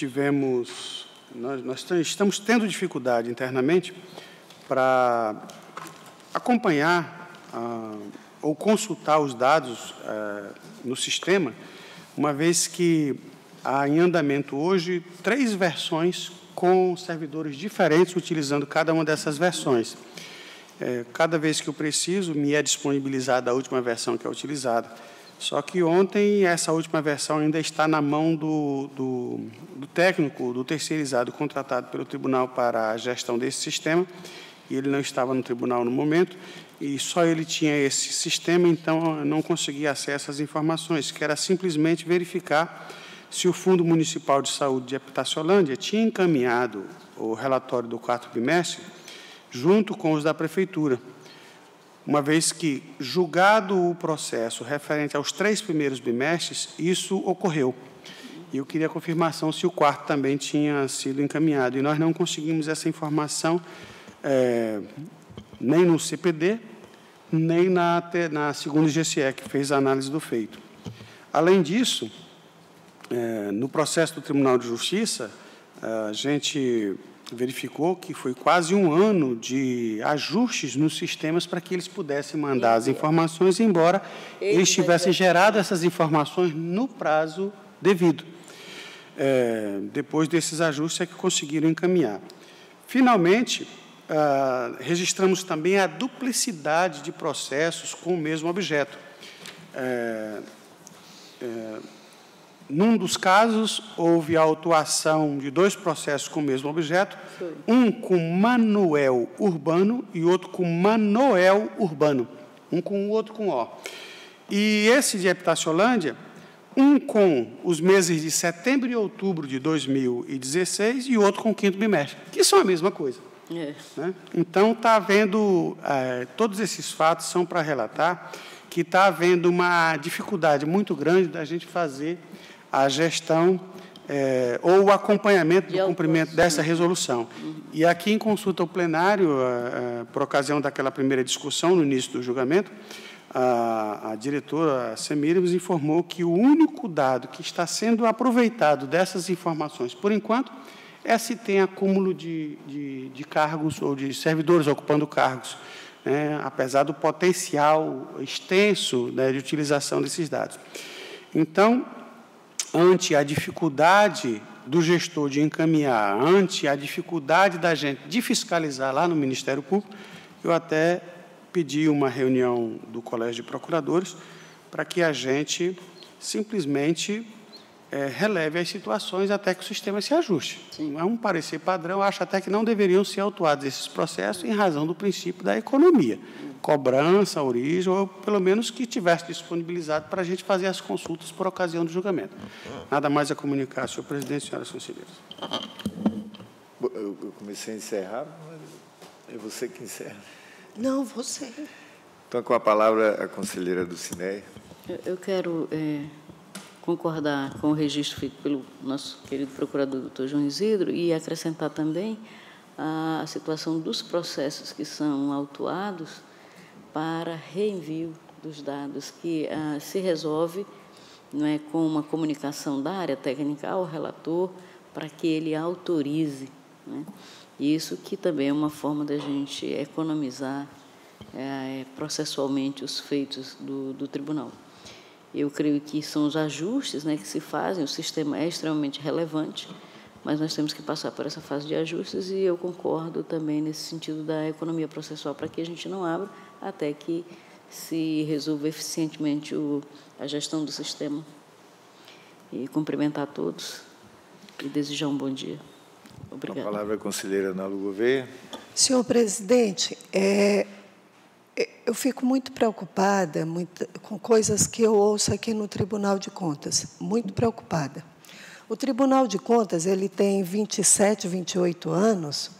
estamos tendo dificuldade internamente para acompanhar ou consultar os dados no sistema, uma vez que há em andamento hoje 3 versões com servidores diferentes utilizando cada uma dessas versões. Cada vez que eu preciso, me é disponibilizada a última versão que é utilizada. Só que ontem essa última versão ainda está na mão do técnico, do terceirizado contratado pelo tribunal para a gestão desse sistema, e ele não estava no tribunal no momento, e só ele tinha esse sistema, então eu não conseguia acesso às informações, que era simplesmente verificar se o Fundo Municipal de Saúde de Epitaciolândia tinha encaminhado o relatório do 4º bimestre junto com os da Prefeitura, uma vez que, julgado o processo referente aos 3 primeiros bimestres, isso ocorreu. E eu queria a confirmação se o 4º também tinha sido encaminhado, e nós não conseguimos essa informação nem no CPD, nem na segunda GCE, que fez a análise do feito. Além disso, no processo do Tribunal de Justiça, a gente verificou que foi quase 1 ano de ajustes nos sistemas para que eles pudessem mandar as informações, embora eles tivessem gerado essas informações no prazo devido. Depois desses ajustes é que conseguiram encaminhar. Finalmente, registramos também a duplicidade de processos com o mesmo objeto. Num dos casos, houve a autuação de 2 processos com o mesmo objeto, um com Manuel Urbano e outro com Manoel Urbano, um com o outro com O. E esse de Epitaciolândia, um com os meses de setembro e outubro de 2016 e outro com o 5º bimestre, que são a mesma coisa. Né? Então, está havendo, todos esses fatos são para relatar que está havendo uma dificuldade muito grande da gente fazer a gestão ou o acompanhamento do cumprimento dessa resolução. E aqui, em consulta ao plenário, por ocasião daquela primeira discussão, no início do julgamento, a diretora Semíria nos informou que o único dado que está sendo aproveitado dessas informações, por enquanto, é se tem acúmulo de cargos ou de servidores ocupando cargos, apesar do potencial extenso, de utilização desses dados. Então, ante a dificuldade do gestor de encaminhar, ante a dificuldade da gente de fiscalizar lá no Ministério Público, eu até pedi uma reunião do Colégio de Procuradores para que a gente simplesmente releve as situações até que o sistema se ajuste. Sim. Não é um parecer padrão, acho até que não deveriam ser autuados esses processos em razão do princípio da economia. Cobrança, origem, ou pelo menos que tivesse disponibilizado para a gente fazer as consultas por ocasião do julgamento. Nada mais a comunicar, senhor presidente e senhoras conselheiras. Eu comecei a encerrar, mas é você que encerra. Não, você. Então, com a palavra, a conselheira Dulcinea. Eu quero concordar com o registro feito pelo nosso querido procurador, doutor João Isidro, e acrescentar também a situação dos processos que são autuados para reenvio dos dados, que se resolve, não é, com uma comunicação da área técnica ao relator para que ele autorize, né? Isso que também é uma forma da gente economizar processualmente os feitos do tribunal. Eu creio que são os ajustes, né, que se fazem, o sistema é extremamente relevante, mas nós temos que passar por essa fase de ajustes, e eu concordo também nesse sentido da economia processual, para que a gente não abra até que se resolva eficientemente a gestão do sistema. E cumprimentar a todos e desejar um bom dia. Obrigada. A palavra é a conselheira Ana Lu Gouveia. Senhor presidente, eu fico muito preocupada com coisas que eu ouço aqui no Tribunal de Contas, muito preocupada. O Tribunal de Contas, ele tem 27, 28 anos,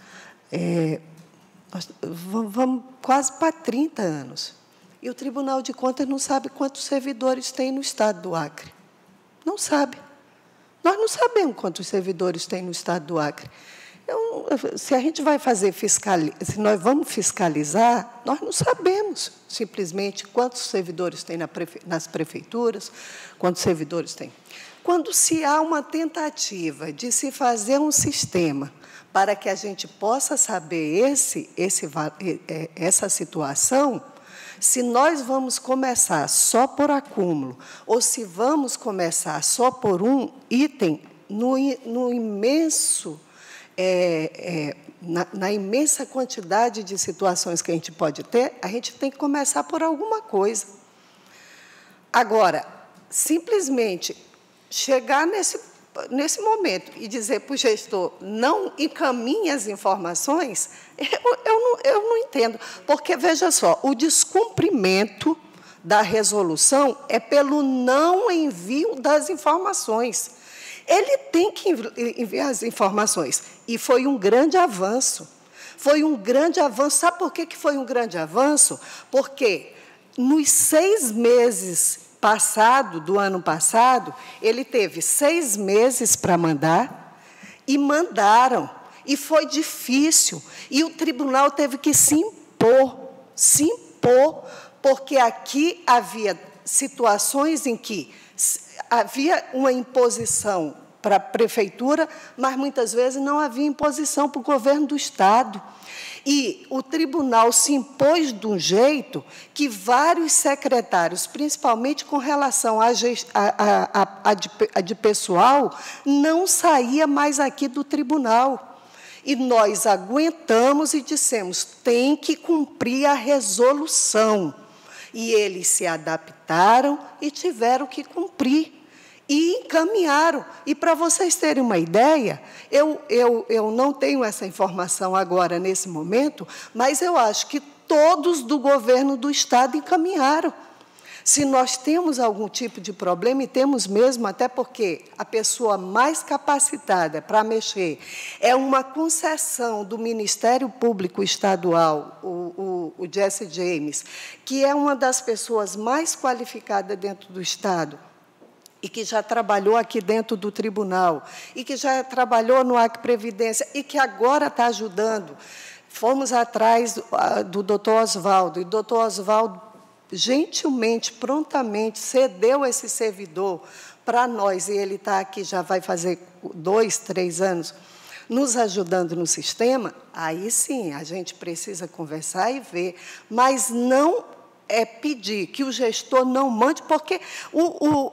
vamos quase para 30 anos, e o Tribunal de Contas não sabe quantos servidores tem no Estado do Acre. Não sabe. Nós não sabemos quantos servidores tem no Estado do Acre. Se a gente vai fazer se nós vamos fiscalizar, nós não sabemos simplesmente quantos servidores tem nas prefeituras, quantos servidores tem. Quando se há uma tentativa de se fazer um sistema para que a gente possa saber essa situação, se nós vamos começar só por acúmulo, ou se vamos começar só por um item, no imenso... na imensa quantidade de situações que a gente pode ter, a gente tem que começar por alguma coisa. Agora, simplesmente chegar nesse momento e dizer para o gestor não encaminhe as informações, eu não entendo. Porque, veja só, o descumprimento da resolução é pelo não envio das informações. Ele tem que enviar as informações. E foi um grande avanço. Foi um grande avanço. Sabe por que foi um grande avanço? Porque nos 6 meses do ano passado, ele teve 6 meses para mandar, e mandaram. E foi difícil. E o tribunal teve que se impor, porque aqui havia situações em que havia uma imposição para a prefeitura, mas muitas vezes não havia imposição para o governo do Estado. E o tribunal se impôs de um jeito que vários secretários, principalmente com relação a de pessoal, não saía mais aqui do tribunal. E nós aguentamos e dissemos, tem que cumprir a resolução. E eles se adaptaram e tiveram que cumprir. E encaminharam. E, para vocês terem uma ideia, eu não tenho essa informação agora, nesse momento, mas eu acho que todos do governo do Estado encaminharam. Se nós temos algum tipo de problema, e temos mesmo, até porque a pessoa mais capacitada para mexer é uma concessão do Ministério Público Estadual, o Jesse James, que é uma das pessoas mais qualificadas dentro do Estado, e que já trabalhou aqui dentro do tribunal, e que já trabalhou no Acre Previdência, e que agora está ajudando. Fomos atrás do doutor Oswaldo, e o doutor Oswaldo, gentilmente, prontamente, cedeu esse servidor para nós, e ele está aqui, já vai fazer 2, 3 anos, nos ajudando no sistema. Aí sim, a gente precisa conversar e ver, mas não pedir que o gestor não mande, porque o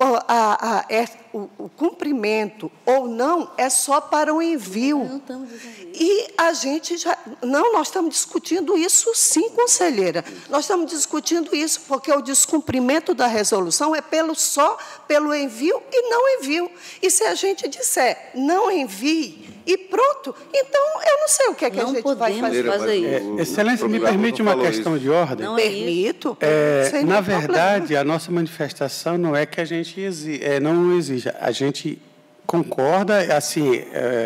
cumprimento ou não é só para o envio. Não estamos dizendo isso. E a gente já... Não, nós estamos discutindo isso sim, conselheira. Nós estamos discutindo isso porque o descumprimento da resolução é só pelo envio e não envio. E se a gente disser não envie e pronto, então eu não sei o que é que a gente vai fazer. Fazer isso. Excelência, me permite uma questão de ordem? Não Permito. Na verdade, a nossa manifestação não é que a gente não exija. A gente concorda, assim,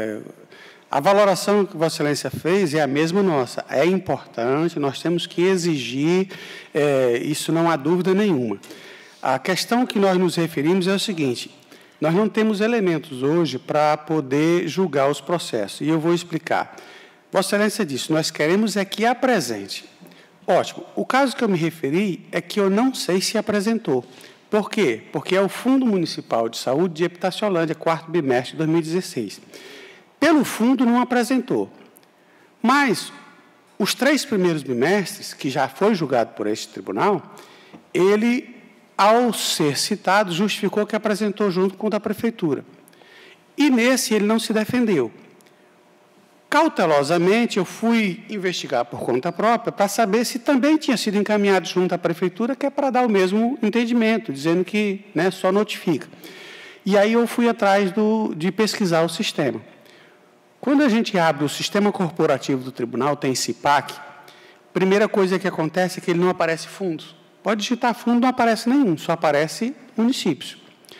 a valoração que Vossa Excelência fez é a mesma nossa. É importante, nós temos que exigir, isso não há dúvida nenhuma. A questão que nós nos referimos é o seguinte: nós não temos elementos hoje para poder julgar os processos, e eu vou explicar. Vossa Excelência disse, nós queremos é que apresente. Ótimo. O caso que eu me referi é que eu não sei se apresentou. Por quê? Porque é o Fundo Municipal de Saúde de Epitaciolândia, 4º bimestre de 2016. Pelo fundo, não apresentou. Mas os 3 primeiros bimestres, que já foi julgado por este tribunal, ele, ao ser citado, justificou que apresentou junto com o da Prefeitura. E nesse ele não se defendeu. Cautelosamente, eu fui investigar por conta própria para saber se também tinha sido encaminhado junto à Prefeitura, que é para dar o mesmo entendimento, dizendo que só notifica. E aí eu fui atrás de pesquisar o sistema. Quando a gente abre o sistema corporativo do tribunal, tem CIPAC, primeira coisa que acontece é que ele não aparece fundos. Pode digitar fundo, não aparece nenhum, só aparece municípios.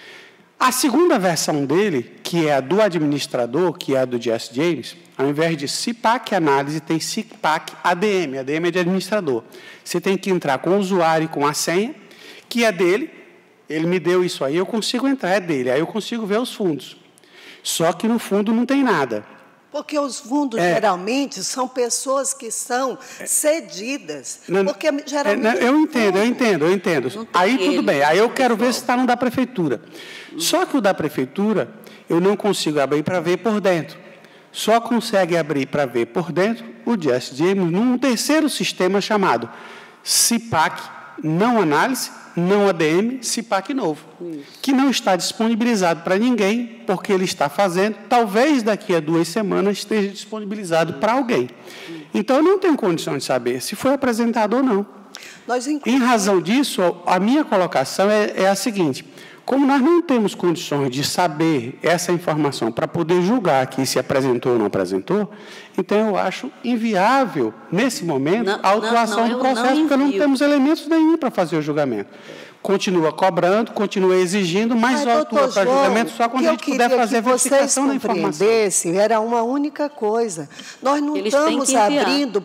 A segunda versão dele, que é a do administrador, que é a do Jesse James, ao invés de CIPAC análise, tem CIPAC ADM. ADM é de administrador. Você tem que entrar com o usuário e com a senha, que é dele. Ele me deu isso aí, eu consigo entrar, é dele. Aí eu consigo ver os fundos. Só que no fundo não tem nada. Porque os fundos, geralmente, são pessoas que são cedidas. Porque, geralmente... Eu entendo. Aí, tudo bem. Aí, eu quero ver se está no da Prefeitura. Só que o da Prefeitura, eu não consigo abrir para ver por dentro. Só consegue abrir para ver por dentro o Jesse James num terceiro sistema chamado CIPAC, não análise, não ADM, CIPAC novo, que não está disponibilizado para ninguém, porque ele está fazendo, talvez daqui a 2 semanas esteja disponibilizado para alguém. Então, eu não tenho condição de saber se foi apresentado ou não. Em razão disso, a minha colocação é a seguinte: como nós não temos condições de saber essa informação para poder julgar aqui se apresentou ou não apresentou, então eu acho inviável, nesse momento, a autuação do processo, porque não temos elementos nenhum para fazer o julgamento. Continua cobrando, continua exigindo, mas autua para julgamento só quando a gente puder fazer a verificação da informação. Era uma única coisa. Nós não estamos abrindo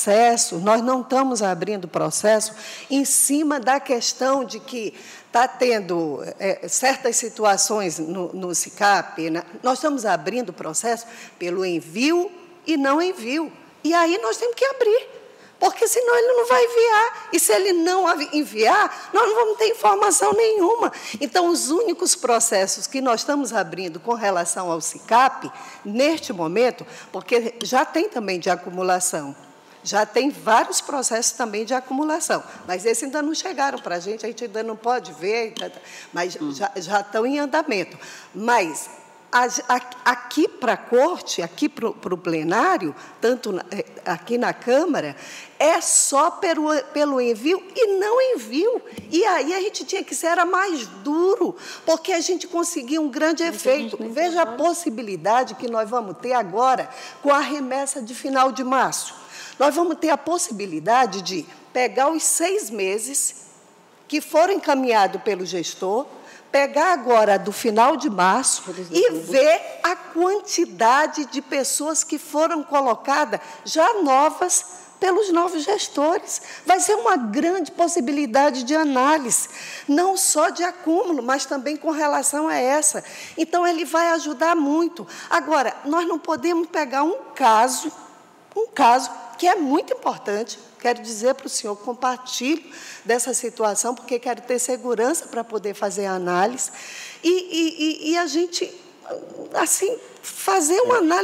processo, em cima da questão de que está tendo certas situações no SICAP. Nós estamos abrindo processo pelo envio e não envio. E aí nós temos que abrir, porque senão ele não vai enviar. E se ele não enviar, nós não vamos ter informação nenhuma. Então, os únicos processos que nós estamos abrindo com relação ao SICAP, neste momento, porque já tem também de acumulação, já tem vários processos também de acumulação, mas esses ainda não chegaram para a gente ainda não pode ver, mas já estão em andamento. Mas aqui para a corte, aqui para o plenário, tanto aqui na Câmara, é só pelo envio e não envio. E aí a gente tinha que ser mais duro, porque a gente conseguiu um grande efeito. Veja a possibilidade que nós vamos ter agora com a remessa de final de março. Nós vamos ter a possibilidade de pegar os 6 meses que foram encaminhados pelo gestor, pegar agora do final de março e ver a quantidade de pessoas que foram colocadas já novas pelos novos gestores. Vai ser uma grande possibilidade de análise, não só de acúmulo, mas também com relação a essa. Então, ele vai ajudar muito. Agora, nós não podemos pegar um caso que é muito importante. Quero dizer para o senhor, compartilho dessa situação, porque quero ter segurança para poder fazer a análise e a gente, assim, fazer uma análise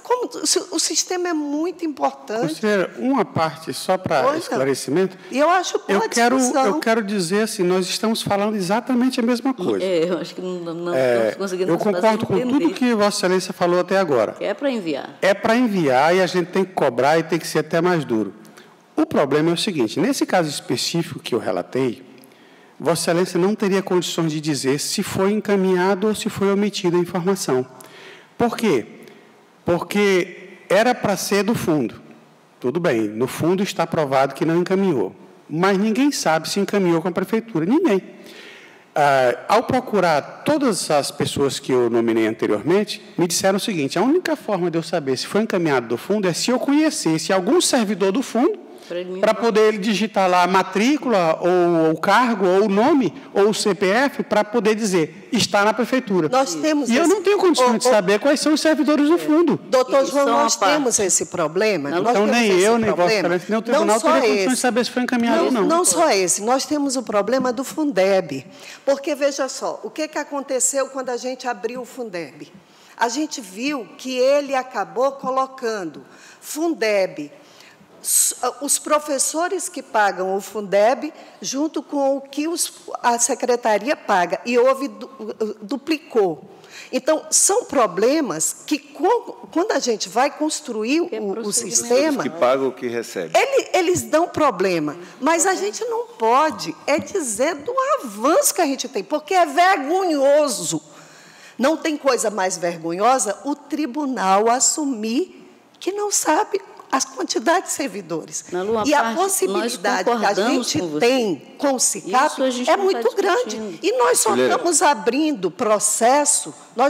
como, o sistema é muito importante. Conselheira, uma parte só para esclarecimento. E eu acho boa a discussão. Eu quero dizer assim, nós estamos falando exatamente a mesma coisa. Eu acho que não estamos conseguindo. Eu concordo com tudo que Vossa Excelência falou até agora. É para enviar. É para enviar e a gente tem que cobrar e tem que ser até mais duro. O problema é o seguinte, nesse caso específico que eu relatei, Vossa Excelência não teria condições de dizer se foi encaminhado ou se foi omitida a informação. Por quê? Porque era para ser do fundo. Tudo bem, no fundo está provado que não encaminhou. Mas ninguém sabe se encaminhou com a prefeitura. Ninguém. Ao procurar todas as pessoas que eu nominei anteriormente, me disseram o seguinte, a única forma de eu saber se foi encaminhado do fundo é se eu conhecesse algum servidor do fundo para poder ele digitar lá a matrícula, ou o cargo, ou o nome, ou o CPF, para poder dizer, está na prefeitura. Nós temos eu não tenho condições de saber quais são os servidores do fundo. Doutor João, nós temos esse problema. Então, nem eu, nem Vossa Excelência, nem o tribunal teria condições de saber se foi encaminhado ou não. Não só esse, nós temos o problema do Fundeb. Porque, veja só, o que aconteceu quando a gente abriu o Fundeb? A gente viu que ele acabou colocando Fundeb, os professores que pagam o Fundeb, junto com o que a secretaria paga, e duplicou. Então, são problemas que, quando a gente vai construir o sistema... que pagam o que recebem. Eles dão problema, mas a gente não pode dizer do avanço que a gente tem, porque é vergonhoso. Não tem coisa mais vergonhosa o tribunal assumir que não sabe as quantidades de servidores. E a possibilidade que a gente tem com o SICAP é muito grande. E nós só estamos abrindo processo,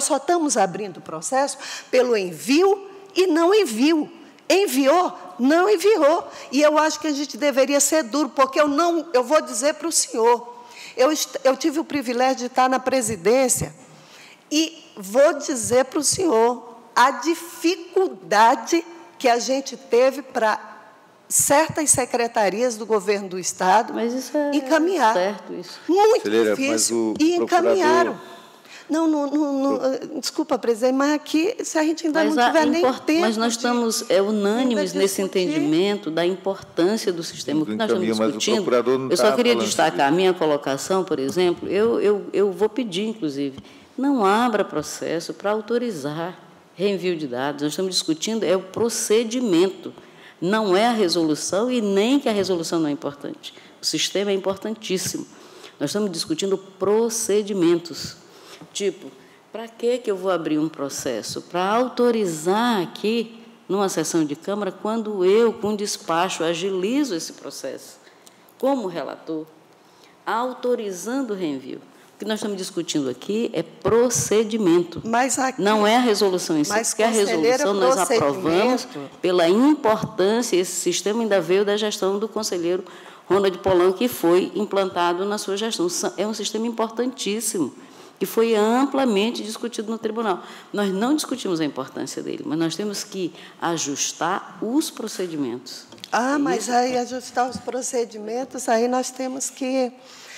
pelo envio e não envio. Enviou, não enviou. E eu acho que a gente deveria ser duro, porque eu vou dizer para o senhor, eu tive o privilégio de estar na presidência e vou dizer para o senhor a dificuldade que a gente teve para certas secretarias do governo do Estado encaminhar. Certo isso. Muito difícil. E encaminharam. Desculpa, presidente, mas aqui, se a gente ainda não tiver nem tempo... Mas nós estamos unânimes nesse entendimento da importância do sistema. O que nós estamos discutindo... Eu só queria destacar a minha colocação, por exemplo, eu vou pedir, inclusive, não abra processo para autorizar reenvio de dados. Nós estamos discutindo o procedimento, não é a resolução e nem que a resolução não é importante. O sistema é importantíssimo. Nós estamos discutindo procedimentos. Tipo, para que eu vou abrir um processo? Para autorizar aqui, numa sessão de Câmara, quando eu, com despacho, agilizo esse processo, como relator, autorizando o reenvio. O que nós estamos discutindo aqui é procedimento, não é a resolução em si, porque a resolução nós aprovamos pela importância, esse sistema ainda veio da gestão do conselheiro Ronald Polanco, que foi implantado na sua gestão. É um sistema importantíssimo, que foi amplamente discutido no tribunal. Nós não discutimos a importância dele, mas nós temos que ajustar os procedimentos. Mas aí ajustar os procedimentos, aí nós temos que...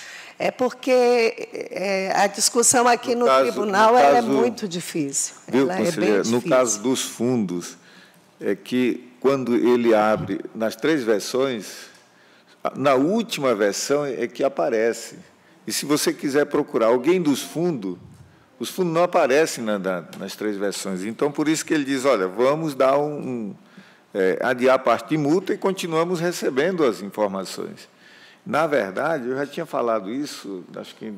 porque a discussão aqui no tribunal é muito difícil. Viu, conselheira, no caso dos fundos, é que quando ele abre nas 3 versões, na última versão é que aparece. E se você quiser procurar alguém dos fundos, os fundos não aparecem nas 3 versões. Então, por isso que ele diz, olha, vamos dar adiar a parte de multa e continuamos recebendo as informações. Na verdade, eu já tinha falado isso, acho que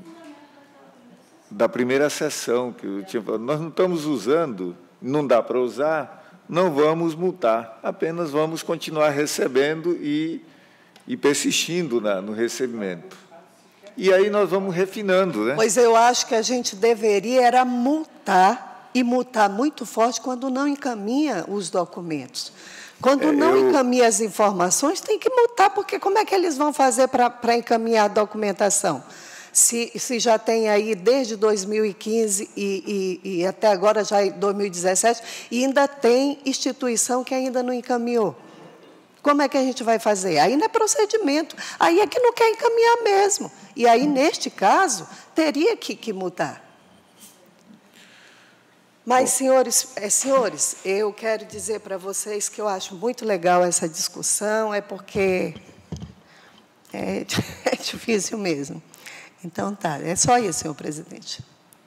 da primeira sessão, que eu tinha falado, nós não estamos usando, não dá para usar, não vamos multar, apenas vamos continuar recebendo e persistindo no recebimento. E aí nós vamos refinando, né? Pois eu acho que a gente deveria multar, e multar muito forte quando não encaminha os documentos. Quando não encaminha as informações, tem que multar, porque como é que eles vão fazer para encaminhar a documentação? Se já tem aí desde 2015 e até agora, já em 2017, e ainda tem instituição que ainda não encaminhou. Como é que a gente vai fazer? Aí não é procedimento, aí é que não quer encaminhar mesmo. E aí, neste caso, teria que multar. Mas, senhores, eu quero dizer para vocês que eu acho muito legal essa discussão, porque é difícil mesmo. Então, tá, é só isso, senhor presidente.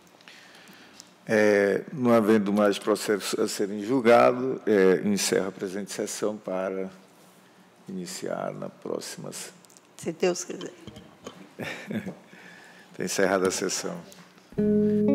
Não havendo mais processos a serem julgados, encerro a presente sessão para iniciar na próxima. Se Deus quiser. Está encerrada a sessão.